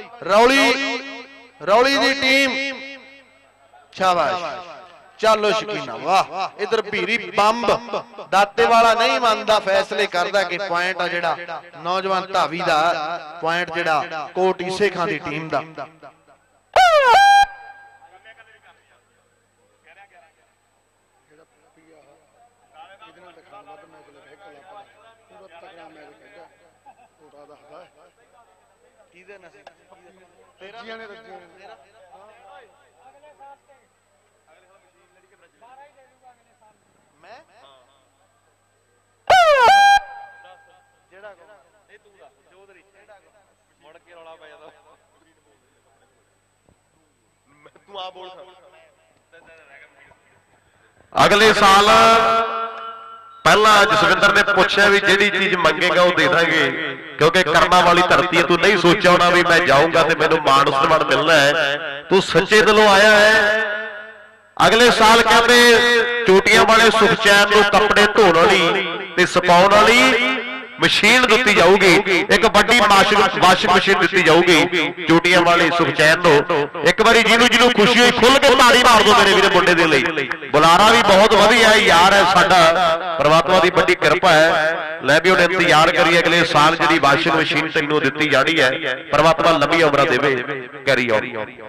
ਰੌਲੀ ਦੀ ਟੀਮ ਸ਼ਾਬਾਸ਼। ਚੱਲੋ ਸ਼ਕੀਨਾ ਵਾਹ। ਇਧਰ ਭੀਰੀ ਬੰਬ ਦਾਤੇ ਵਾਲਾ ਨਹੀਂ ਮੰਨਦਾ ਫੈਸਲੇ ਕਰਦਾ ਕਿ ਪੁਆਇੰਟ ਆ ਜਿਹੜਾ ਨੌਜਵਾਨ ਧਾਵੀ ਦਾ ਪੁਆਇੰਟ ਜਿਹੜਾ ਕੋਟ ਈਸੇ ਖਾਂ ਦੀ ਟੀਮ ਦਾ। ਅਗਲੇ ਸਾਲ ਪਹਿਲਾਂ ਜਸਵਿੰਦਰ ਨੇ ਪੁੱਛਿਆ ਵੀ ਜਿਹੜੀ ਚੀਜ਼ ਮੰਗੇਗਾ ਉਹ ਦੇ ਦਾਂਗੇ ਕਿਉਂਕਿ ਕਰਮਾਂ ਵਾਲੀ ਧਰਤੀ ਹੈ। ਤੂੰ ਨਹੀਂ ਸੋਚਿਆ ਹੋਣਾ ਵੀ ਮੈਂ ਜਾਊਂਗਾ ਤੇ ਮੈਨੂੰ ਮਾਣ ਸਨਮਾਨ ਮਿਲਣਾ ਹੈ। ਤੂੰ ਸੱਚੇ ਦਿਲੋਂ ਆਇਆ ਹੈ। ਅਗਲੇ ਸਾਲ ਕਹਿੰਦੇ ਚੋਟੀਆਂ ਵਾਲੇ ਸੁਖਚੈਨ ਨੂੰ ਕੱਪੜੇ ਧੋਣ ਵਾਲੀ ਤੇ ਸੁਕਾਉਣ ਵਾਲੀ ਮਸ਼ੀਨ ਦਿੱਤੀ ਜਾਊਗੀ। ਇੱਕ ਵੱਡੀ ਵਾਸ਼ਿੰਗ ਮਸ਼ੀਨ ਦਿੱਤੀ ਜਾਊਗੀ ਚੋਟੀਆਂ ਵਾਲੇ ਸੁਖਚੈਨ ਨੂੰ। ਇੱਕ ਵਾਰੀ ਜਿਹਨੂੰ ਖੁਸ਼ੀ ਹੋਈ ਖੁੱਲ ਕੇ ਤਾੜੀ ਮਾਰ ਦੋ ਮੇਰੇ ਵੀਰੇ ਮੁੰਡੇ ਦੇ ਲਈ। ਬੁਲਾਰਾ ਵੀ ਬਹੁਤ ਵਧੀਆ ਹੈ ਯਾਰ ਹੈ ਸਾਡਾ। ਪਰਮਾਤਮਾ ਦੀ ਵੱਡੀ ਕਿਰਪਾ ਹੈ। ਲੈ ਵੀ ਹੁਣ ਇੰਤਜ਼ਾਰ ਕਰੀਏ ਅਗਲੇ ਸਾਲ ਜਿਹੜੀ ਵਾਸ਼ਿੰਗ ਮਸ਼ੀਨ ਤੈਨੂੰ ਦਿੱਤੀ ਜਾਣੀ ਹੈ। ਪਰਮਾਤਮਾ ਲੰਬੀ ਉਮਰਾਂ ਦੇਵੇ। Carry on.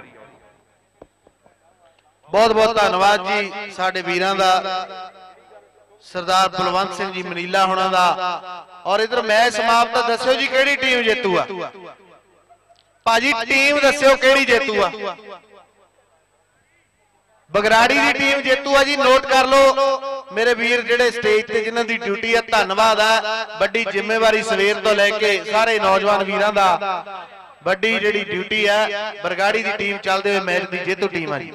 ਬਹੁਤ ਬਹੁਤ ਧੰਨਵਾਦ ਜੀ ਸਾਡੇ ਵੀਰਾਂ ਦਾ ਸਰਦਾਰ ਬਲਵੰਤ ਸਿੰਘ ਜੀ ਮਨੀਲਾ ਹੋਣਾ ਦਾ। ਔਰ ਇਧਰ ਮੈਚ ਸਮਾਪਤ ਦੱਸਿਓ ਜੀ ਕਿਹੜੀ ਟੀਮ ਜੇਤੂ ਆ ਭਾਜੀ। ਟੀਮ ਦੱਸਿਓ ਕਿਹੜੀ ਜੇਤੂ ਆ। ਬਗਰਾੜੀ ਦੀ ਟੀਮ ਜੇਤੂ ਆ ਜੀ। ਨੋਟ ਕਰ ਲਓ ਮੇਰੇ ਵੀਰ ਜਿਹੜੇ ਸਟੇਜ ਤੇ ਜਿਨ੍ਹਾਂ ਦੀ ਡਿਊਟੀ ਆ। ਧੰਨਵਾਦ ਆ। ਵੱਡੀ ਜ਼ਿੰਮੇਵਾਰੀ ਸਵੇਰ ਤੋਂ ਲੈ ਕੇ ਸਾਰੇ ਨੌਜਵਾਨ ਵੀਰਾਂ ਦਾ ਵੱਡੀ ਜਿਹੜੀ ਡਿਊਟੀ ਆ। ਬਰਗਾੜੀ ਦੀ ਟੀਮ ਚੱਲਦੇ ਹੋਏ ਮੈਚ ਦੀ ਜੇਤੂ ਟੀਮ ਆ ਜੀ।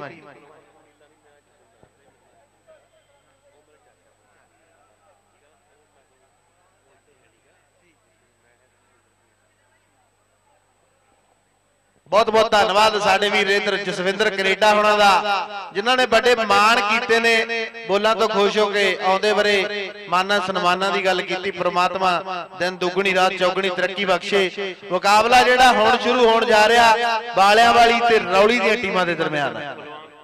बहुत बहुत धन्यवाद साडे वीर इधर जसविंदर कनेडा होना दा जिन्हां ने बड़े मान कीते ने बोलां तो खुश हो के आउंदे बरे माना सन्मानां दी गल कीती। परमात्मा दिन दुगनी रात चौगनी तरक्की बख्शे। मुकाबला जिहड़ा हुण शुरू होण जा रहा बालियां वाली ते रौली दी टीमां दे दरमियान है।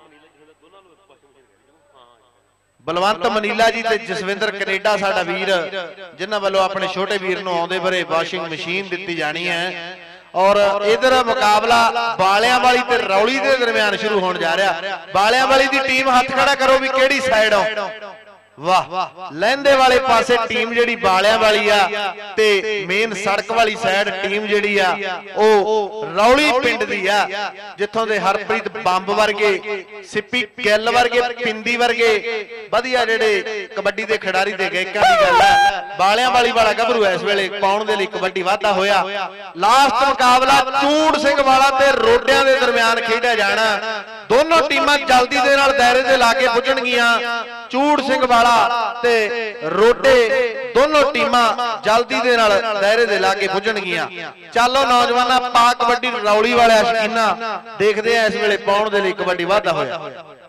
बलवंत मनीला जी ते जसविंदर कनेडा साडा वीर जिन्हां वालों अपने छोटे वीर नूं आउंदे बरे वाशिंग मशीन दित्ती जानी है। और इधर मुकाबला बालियां वाली ते रौली के दरमियान शुरू होने जा रहा। बालियां वाली दी टीम हाथ खड़ा करो भी केड़ी साइड हो। वाह लहंदे वाले पासे टीम जिहड़ी बालियां वाली आ ते मेन सड़क वाली साइड टीम जिहड़ी आ ओ रौली पिंड दी आ जिथों दे हरप्रीत बंब वर्गे सिप्पी गिल वर्गे पिंदी वर्गे वधिया जिहड़े कबड्डी दे खिडारी दे गायकां दी गल है। बालियां वाली वाला गभरू इस वेले पाउण दे लई कबड्डी वाधा होया। लास्ट मुकाबला चूड़ सिंह वाला ते रोडियां दे दरमियान खेडिया जाना। दोनों टीमां जल्दी दे नाल दायरे दे लाके पुजणगीਆਂ। चूड़ सिंह वाला ते रोडे दोनों टीमां जल्दी दे नाल दायरे दे लाके पुजणगीਆਂ। चलो नौजवाना पा कबड्डी रौली वाले शकीना देखदे आ इस वेले पाउण दे लई कबड्डी वाधा होया।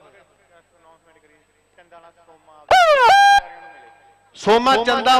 सोमा चंदा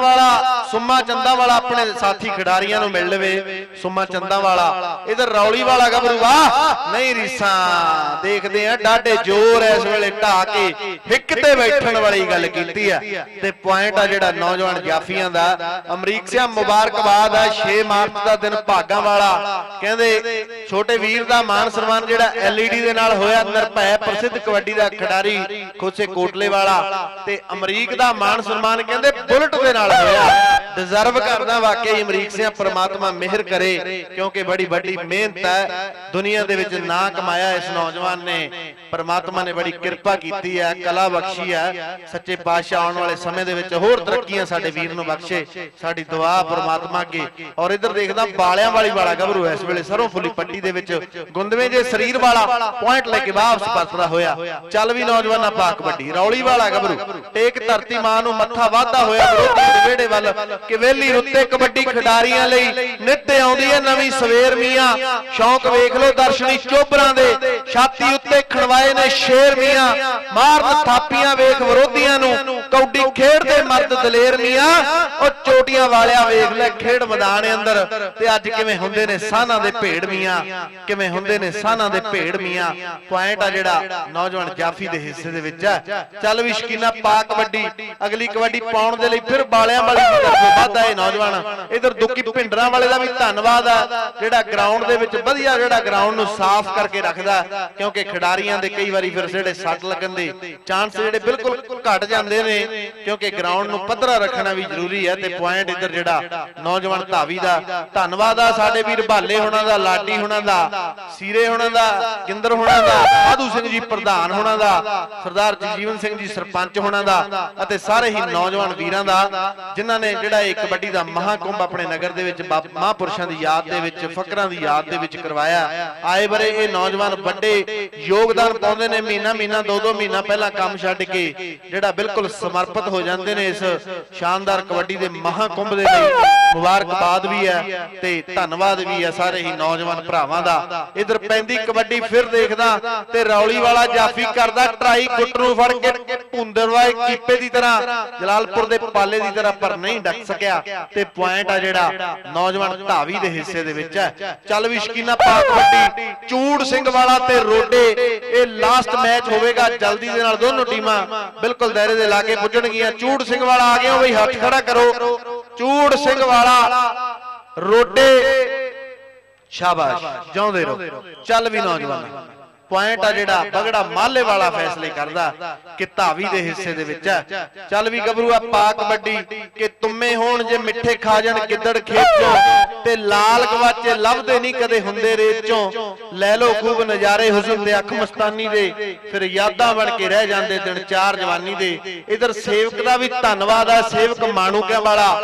वाला अपने साथी खिडारियां नूं मिल लवे। सोमा चंदा वाला इधर रौली वाला गभरू वाह नहीं रीसा देखदे आ डाढे जोर इस वेले ढा के हिक ते बैठण वाली गल कीती है। ते पॉइंट आ जिहड़ा नौजवान जाफियां दा अमरीक सिंह मुबारकबाद है। 6 मार्च दा दिन भागां वाला कहंदे छोटे वीर दा मान सन्मान जिहड़ा LED दे नाल होया। निरभै प्रसिद्ध कबड्डी दा खिडारी खोसे कोटले वाला ते अमरीक दा मान सन्मान कहंदे बुलेट दे नाल होया। डिजर्व करदा वाकई अमरीक सिंह परमात्मा मेहर करे क्योंकि बड़ी बड़ी मेहनत है दुनिया दे विच ना कमाया इस नौजवान ने। परमात्मा ने बड़ी कृपा कीती है कला बख्शी है। सच्चे पातशाह आने वाले समय दे विच होर तरक्कियां साडे वीर नूं बख्शे साडी दुआ परमात्मा अगे। और इधर देखदा बालियां वाली वाला गभरू इस वेले सरों फुली पट्टी दे विच गुंदवे जे शरीर वाला पॉइंट लेके वापस परतदा होया। चल भी नौजवाना पा कबड्डी रौली वाला गभरू टेक धरती मां नूं मत्था वाधा होया विरोधी दे वेड़े वल कि वेली रुत्ते कबड्डी खिडारियां लई नित आउंदी है नवीं सवेर मियां। शौक वेख लो दर्शनी चोबरां दे छाती उत्ते खड़वाए ने शेर मियां। मारन थापियां वेख विरोधियां नूं कौडी खेडदे मर्द दलेर मियां। ओ चोटियां वालिया वेख ले खेड मैदान अंदर ते अज किवें हुंदे ने साहां दे भेड़ मियां किवें हुंदे ने साहां दे भेड़ मियां। पॉइंट आ जिहड़ा नौजवान जाफी दे हिस्से दे विच है। चल भी शकीना पा कबड्डी अगली कबड्डी पाउण दे लई फिर बालियां वाली तरफों वाधा है नौजवान। इधर दुखी भिंडरां वाले दा भी धन्नवाद है जिहड़ा ग्राउंड दे विच वधिया जिहड़ा ग्राउंड नूं साफ करके रखदा क्योंकि खिडारियां दे कई वारी फिर जिहड़े सट लगन दे चांस जिहड़े बिल्कुल घट जांदे ने क्योंकि ग्राउंड नूं पद्धरा रखना भी जरूरी है। ते पॉइंट इधर जिहड़ा नौजवान धावी दा धन्नवाद आ साडे वीर भाले होना दा लाडी होना दा सीरे होना दा किंदर होना दा साधू सिंह जी प्रधान होना दा सरदार जगजीवन सिंह जी सरपंच होना दा अते सारे ही नौजवान वीरां दा जिन्हां ने जिहड़ा एक कबड्डी दा महाकुंभ अपने नगर दे विच महापुरुषां दी याद दे विच फकरां दी याद दे विच करवाया। आए बरे ये नौजवान बड़े योगदान पाउंदे ने। महीना 2-2 महीना पहला काम छड्ड के जिहड़ा बिल्कुल समर्पित हो जांदे ने इस शानदार कबड्डी दे महाकुंभ दे लई। मुबारकबाद भी है ते धन्नवाद भी है सारे ही नौजवान भरावां दा। इधर पैंदी कबड्डी फिर देखदा ते रौली वाला जाफी करदा ट्राई गुੱਟ ਨੂੰ फड़ के भुंदरवाए कीपे दी तरह जलालपुर दे पाले दी तरह पर नहीं डक सकिया। ते पॉइंट आ जिहड़ा नौजवान धावी दे हिस्से दे विच है। चल भी शकीना पा कबड्डी चूड़ सिंह वाला ते रोडे ये लास्ट मैच होवेगा। जल्दी दे नाल दोनों टीमां बिल्कुल दायरे दे लाके पुजणगीਆਂ। चूड़ सिंह वाला आ गया बई हथ खड़ा करो। चूड़ सिंह वाला रोडे शाबाश जाउंदे रहो। चल भी नौजवान पॉइंट आ जिहड़ा बगड़ा माले वाला फैसले करदा कि धावी दे हिस्से दे विच है। चल भी गभरू आ पा कबड्डी कि तुम्मे होण जे मिठे खा जाण गिद्दड़ खेत चों ते लाल गवाचे लभदे नहीं कदे हुंदे रेत चों। लै लो खूब नज़ारे हुस्न ते अख मस्तानी दे फिर यादां बन के रह जांदे दिन चार जवानी दे। इधर सेवक दा भी धन्नवाद है सेवक माणूकिਆਂ वाला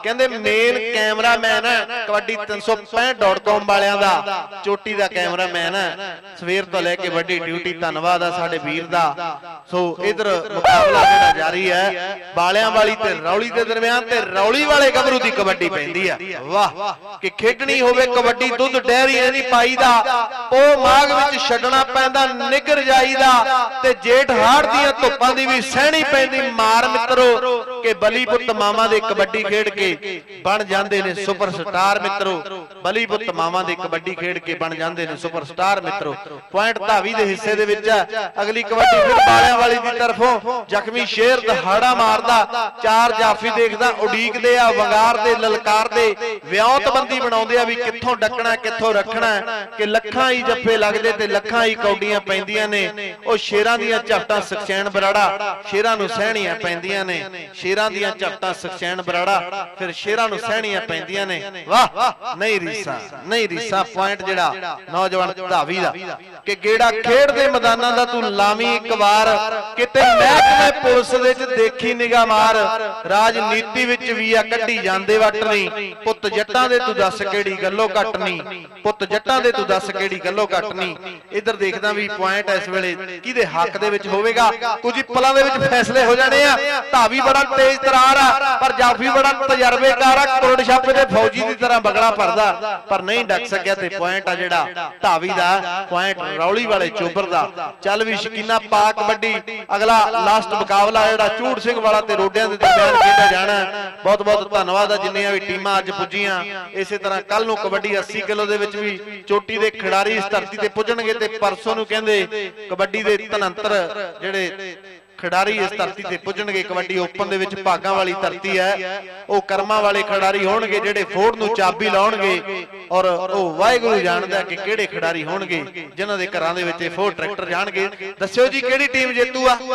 ਕਹਿੰਦੇ ਮੇਨ ਕੈਮਰਾਮੈਨ ਕਬੱਡੀ 365.com ਵਾਲਿਆਂ ਦਾ ਚੋਟੀ ਦਾ ਕੈਮਰਾਮੈਨ ਸਵੇਰ ਤੋਂ ਲੈ ਕੇ ਵੱਡੀ ਡਿਊਟੀ। ਧੰਨਵਾਦ ਆ ਸਾਡੇ ਵੀਰ ਦਾ। ਸੋ ਇਧਰ ਮੁਕਾਬਲਾ ਜਿਹੜਾ ਜਾਰੀ ਹੈ ਬਾਲਿਆਂ ਵਾਲੀ ਤੇ ਰੌਲੀ ਦੇ ਦਰਮਿਆਨ ਤੇ ਰੌਲੀ ਵਾਲੇ ਗੱਭਰੂ ਦੀ ਕਬੱਡੀ ਪੈਂਦੀ ਆ। ਵਾਹ ਕਿ ਖੇਡਣੀ ਹੋਵੇ ਕਬੱਡੀ ਦੁੱਧ ਡੈਰੀ ਨਹੀਂ ਪਾਈਦਾ, ਉਹ ਮਾਗ ਵਿੱਚ ਛੱਡਣਾ ਪੈਂਦਾ ਨਿੱਘਰ ਜਾਈਦਾ ਤੇ ਜੇਠ ਹਾੜ ਦੀਆਂ ਧੁੱਪਾਂ ਦੀ ਵੀ ਸਹਿਣੀ ਪੈਂਦੀ ਮਾਰ ਮਿੱਤਰੋ ਕਿ ਬਲੀ ਪੁੱਤ ਮਾਵਾਂ ਦੇ ਕਬੱਡੀ ਖੇਡ ਕੇ ਬਣ ਜਾਂਦੇ ਨੇ ਸੁਪਰਸਟਾਰ ਮਿੱਤਰੋ। ਬਲੀ ਪੁੱਤ ਮਾਵਾਂ ਦੇ ਕਬੱਡੀ ਖੇਡ ਕੇ ਬਣ ਜਾਂਦੇ ਨੇ ਸੁਪਰਸਟਾਰ ਮਿੱਤਰੋ। ਪੁਆਇੰਟ ਧਾਵੀ ਦੇ ਹਿੱਸੇ ਦੇ ਵਿੱਚ ਅਗਲੀ ਕਬੱਡੀ ਫਿਰ ਬਾਲਿਆਂ ਵਾਲੀ ਦੀ ਤਰਫੋਂ ਜ਼ਖਮੀ ਸ਼ੇਰ ਦਹਾੜਾ ਮਾਰਦਾ, ਚਾਰ ਜਾਫੀ ਦੇਖਦਾ ਉਡੀਕਦੇ ਆ, ਵੰਗਾਰਦੇ ਲਲਕਾਰਦੇ ਵਿਉਂਤਬੰਦੀ ਬਣਾਉਂਦੇ ਆ ਵੀ ਕਿੱਥੋਂ ਡੱਕਣਾ ਕਿੱਥੋਂ ਰੱਖਣਾ ਕਿ ਲੱਖਾਂ ਹੀ ਜੱਫੇ ਲੱਗਦੇ ਤੇ ਲੱਖਾਂ ਹੀ ਕੌਡੀਆਂ ਪੈਂਦੀਆਂ ਨੇ। ਉਹ ਸ਼ੇਰਾਂ ਦੀਆਂ ਝਪਟਾਂ ਸਖਸ਼ੈਨ ਬਰਾੜਾ ਸ਼ੇਰਾਂ ਨੂੰ ਸਹਿਣੀਆਂ ਪੈਂਦੀਆਂ ਨੇ, ਸ਼ੇਰਾਂ ਦੀਆਂ ਝਪਟਾਂ ਸਖਸ਼ੈਨ ਬਰਾੜਾ ਫਿਰ ਸ਼ੇਰਾਂ ਨੂੰ ਸਹਿਣੀਆਂ ਪੈਂਦੀਆਂ ਨੇ। ਵਾਹ ਨਹੀਂ ਰੀਸਾ ਨਹੀਂ ਰੀਸਾ। ਪੁਆਇੰਟ ਜਿਹੜਾ ਨੌਜਵਾਨ ਧਾਵੀ ਦਾ ਕਿ ਗੇੜਾ ਖੇਡ ਦੇ ਮੈਦਾਨਾਂ ਦਾ ਤੂੰ ਲਾਵੀਂ ਇੱਕ ਵਾਰ, ਕਿਤੇ ਮਹਿਕਮੇ ਪੁਲਿਸ ਦੇ ਵਿੱਚ ਦੇਖੀ ਨਿਗਾਹ ਮਾਰ, ਰਾਜਨੀਤੀ ਵਿੱਚ ਵੀ ਆ ਕੱਢੀ ਜਾਂਦੇ ਵੱਟ ਨਹੀਂ। ਪੁੱਤ ਜੱਟਾਂ ਦੇ ਤੂੰ ਦੱਸ ਕਿਹੜੀ ਗੱਲੋਂ ਘੱਟ ਨਹੀਂ, ਪੁੱਤ ਜੱਟਾਂ ਦੇ ਤੂੰ ਦੱਸ ਕਿਹੜੀ ਗੱਲੋਂ ਘੱਟ ਨਹੀਂ। ਇੱਧਰ ਦੇਖਦਾ ਵੀ ਪੁਆਇੰਟ ਇਸ ਵੇਲੇ ਕਿਹਦੇ ਹੱਕ ਦੇ ਵਿੱਚ ਹੋਵੇਗਾ, ਕੁਝ ਹੀ ਪਲਾਂ ਦੇ ਵਿੱਚ ਫੈਸਲੇ ਹੋ ਜਾਣੇ ਆ। ਧਾਵੀ ਬੜਾ ਤੇਜ਼ ਤਰਾਰ ਆ ਪਰ ਜਾਫੀ ਬੜਾ ਤਜਰਬੇਕਾਰ ਆ, ਕੁਰੜ ਛਾਪੇ ਦੇ ਫੌਜੀ ਦੀ ਤਰ੍ਹਾਂ ਬਗੜਾ ਭਰਦਾ ਪਰ ਨਹੀਂ ਡੱਕ ਸਕਿਆ ਤੇ ਪੁਆਇੰਟ ਆ ਜਿਹੜਾ ਧਾਵੀ ਦਾ ਪੁਆਇੰਟ ਰੌਲੀ ਵਾਲੇ ਚੋਬਰ ਦਾ। ਚੱਲ ਵੀ ਸ਼ਕੀਨਾ ਪਾ ਕਬੱਡੀ ਅਗਲਾ ਲਾਸਟ ਮੁਕਾਬਲਾ ਜਿਹੜਾ ਝੂੜ ਸਿੰਘ ਵਾਲਾ ਤੇ ਰੋਡਿਆਂ ਦੇ ਦਰਮਿਆਨ ਖੇਡਿਆ ਜਾਣਾ। ਬਹੁਤ ਬਹੁਤ ਧੰਨਵਾਦ ਆ ਜਿੰਨੀਆਂ ਵੀ ਟੀਮਾਂ ਅੱਜ ਪੁੱਜੀਆਂ। ਇਸੇ ਤਰ੍ਹਾਂ ਕੱਲ ਨੂੰ ਕਬੱਡੀ 80 ਕਿਲੋ ਦੇ ਵਿੱਚ ਵੀ ਚੋਟੀ ਦੇ ਖਿਡਾਰੀ ਇਸ ਧਰਤੀ ਤੇ ਪੁੱਜਣਗੇ ਤੇ ਪਰਸੋਂ ਨੂੰ ਕਹਿੰਦੇ ਕਬੱਡੀ ਦੇ ਧਨੰਤਰ ਜਿਹੜੇ ਖਿਡਾਰੀ ਇਸ ਧਰਤੀ ਤੇ ਪੁੱਜਣਗੇ। ਕਬੱਡੀ ਓਪਨ ਦੇ ਵਿੱਚ ਭਾਗਾਂ ਵਾਲੀ ਧਰਤੀ ਹੈ, ਉਹ ਕਰਮਾਂ ਵਾਲੇ ਖਿਡਾਰੀ ਹੋਣਗੇ ਜਿਹੜੇ ਫੋੜ ਨੂੰ ਚਾਬੀ ਲਾਉਣਗੇ ਔਰ ਉਹ ਵਾਹਿਗੁਰੂ ਜਾਣਦਾ ਕਿ ਕਿਹੜੇ ਖਿਡਾਰੀ ਹੋਣਗੇ ਜਿਨ੍ਹਾਂ ਦੇ ਘਰਾਂ ਦੇ ਵਿੱਚ ਇਹ ਫੋੜ ਟਰੈਕਟਰ ਜਾਣਗੇ। ਦੱਸਿਓ ਜੀ ਕਿਹੜੀ ਟੀਮ ਜੇਤੂ ਆ?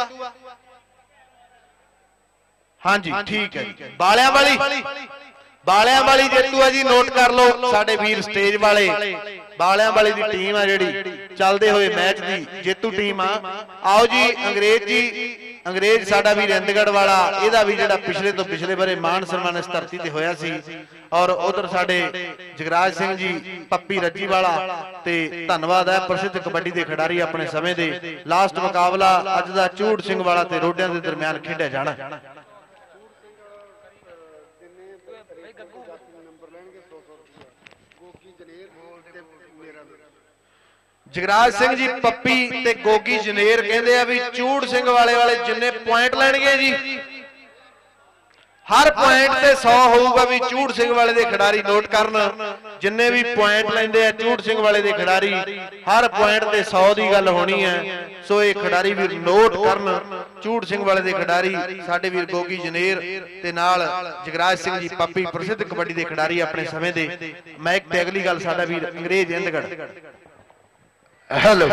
ਹਾਂਜੀ ਠੀਕ ਹੈ ਜੀ, ਬਾਲਿਆਂ ਵਾਲੀ ਬਾਲਿਆਂ ਵਾਲੀ ਜੇਤੂ ਆ ਜੀ। ਨੋਟ ਕਰ ਲਓ ਸਾਡੇ ਵੀਰ ਸਟੇਜ ਵਾਲੇ, ਬਾਲਿਆਂ ਵਾਲੀ ਦੀ ਟੀਮ ਆ ਜਿਹੜੀ ਚੱਲਦੇ ਹੋਏ ਮੈਚ ਦੀ ਜੇਤੂ ਟੀਮ ਆ। ਆਓ ਜੀ ਅੰਗਰੇਜ਼ ਜੀ, ਅੰਗਰੇਜ਼ ਸਾਡਾ ਵੀਰ ਇੰਦਗੜ ਵਾਲਾ, ਇਹਦਾ ਵੀ ਜਿਹੜਾ ਪਿਛਲੇ ਤੋਂ ਪਿਛਲੇ ਬਾਰੇ ਮਾਣ ਸਨਮਾਨ ਇਸ ਧਰਤੀ ਤੇ ਹੋਇਆ ਸੀ। ਔਰ ਉਧਰ ਸਾਡੇ ਜਗਰਾਜ ਸਿੰਘ ਜੀ ਪੱਪੀ ਰੱਜੀ ਵਾਲਾ ਤੇ ਧੰਨਵਾਦ ਹੈ ਪ੍ਰਸਿੱਧ ਕਬੱਡੀ ਦੇ ਖਿਡਾਰੀ ਆਪਣੇ ਸਮੇਂ ਦੇ। ਲਾਸਟ ਮੁਕਾਬਲਾ ਅੱਜ ਦਾ ਝੂੜ ਸਿੰਘ ਵਾਲਾ ਤੇ ਰੋਡਿਆਂ ਦੇ ਦਰਮਿਆਨ ਖੇਡਿਆ ਜਾਣਾ। ਜਗਰਾਜ ਸਿੰਘ ਜੀ ਪੱਪੀ ਤੇ ਗੋਗੀ ਜਨੇਰ ਕਹਿੰਦੇ ਆ ਵੀ ਝੂੜ ਸਿੰਘ ਵਾਲੇ ਜਿੰਨੇ ਪੁਆਇੰਟ ਲੈਣਗੇ ਜੀ ਹਰ ਪੁਆਇੰਟ ਤੇ 100 ਹੋਊਗਾ ਵੀ ਝੂੜ ਸਿੰਘ ਵਾਲੇ ਦੇ ਖਿਡਾਰੀ ਨੋਟ ਕਰਨ। ਜਿੰਨੇ ਵੀ ਪੁਆਇੰਟ ਲੈਂਦੇ ਆ ਝੂੜ ਸਿੰਘ ਵਾਲੇ ਦੇ ਖਿਡਾਰੀ ਹਰ ਪੁਆਇੰਟ ਤੇ 100 ਦੀ ਗੱਲ ਹੋਣੀ ਹੈ। ਸੋ ਇਹ ਖਿਡਾਰੀ ਵੀਰ ਨੋਟ ਕਰਨ। ਝੂੜ ਸਿੰਘ ਵਾਲੇ ਦੇ ਖਿਡਾਰੀ ਸਾਡੇ ਵੀਰ ਗੋਗੀ ਜਨੇਰ ਤੇ ਨਾਲ ਜਗਰਾਜ ਸਿੰਘ ਜੀ ਪੱਪੀ ਪ੍ਰਸਿੱਧ ਕਬੱਡੀ ਦੇ ਖਿਡਾਰੀ ਆਪਣੇ ਸਮੇਂ ਦੇ। ਮੈਕ ਤੇ ਅਗਲੀ ਗੱਲ ਸਾਡਾ ਵੀਰ ਅੰਗਰੇਜ਼ ਇੰਦਗੜ। ਹੈਲੋ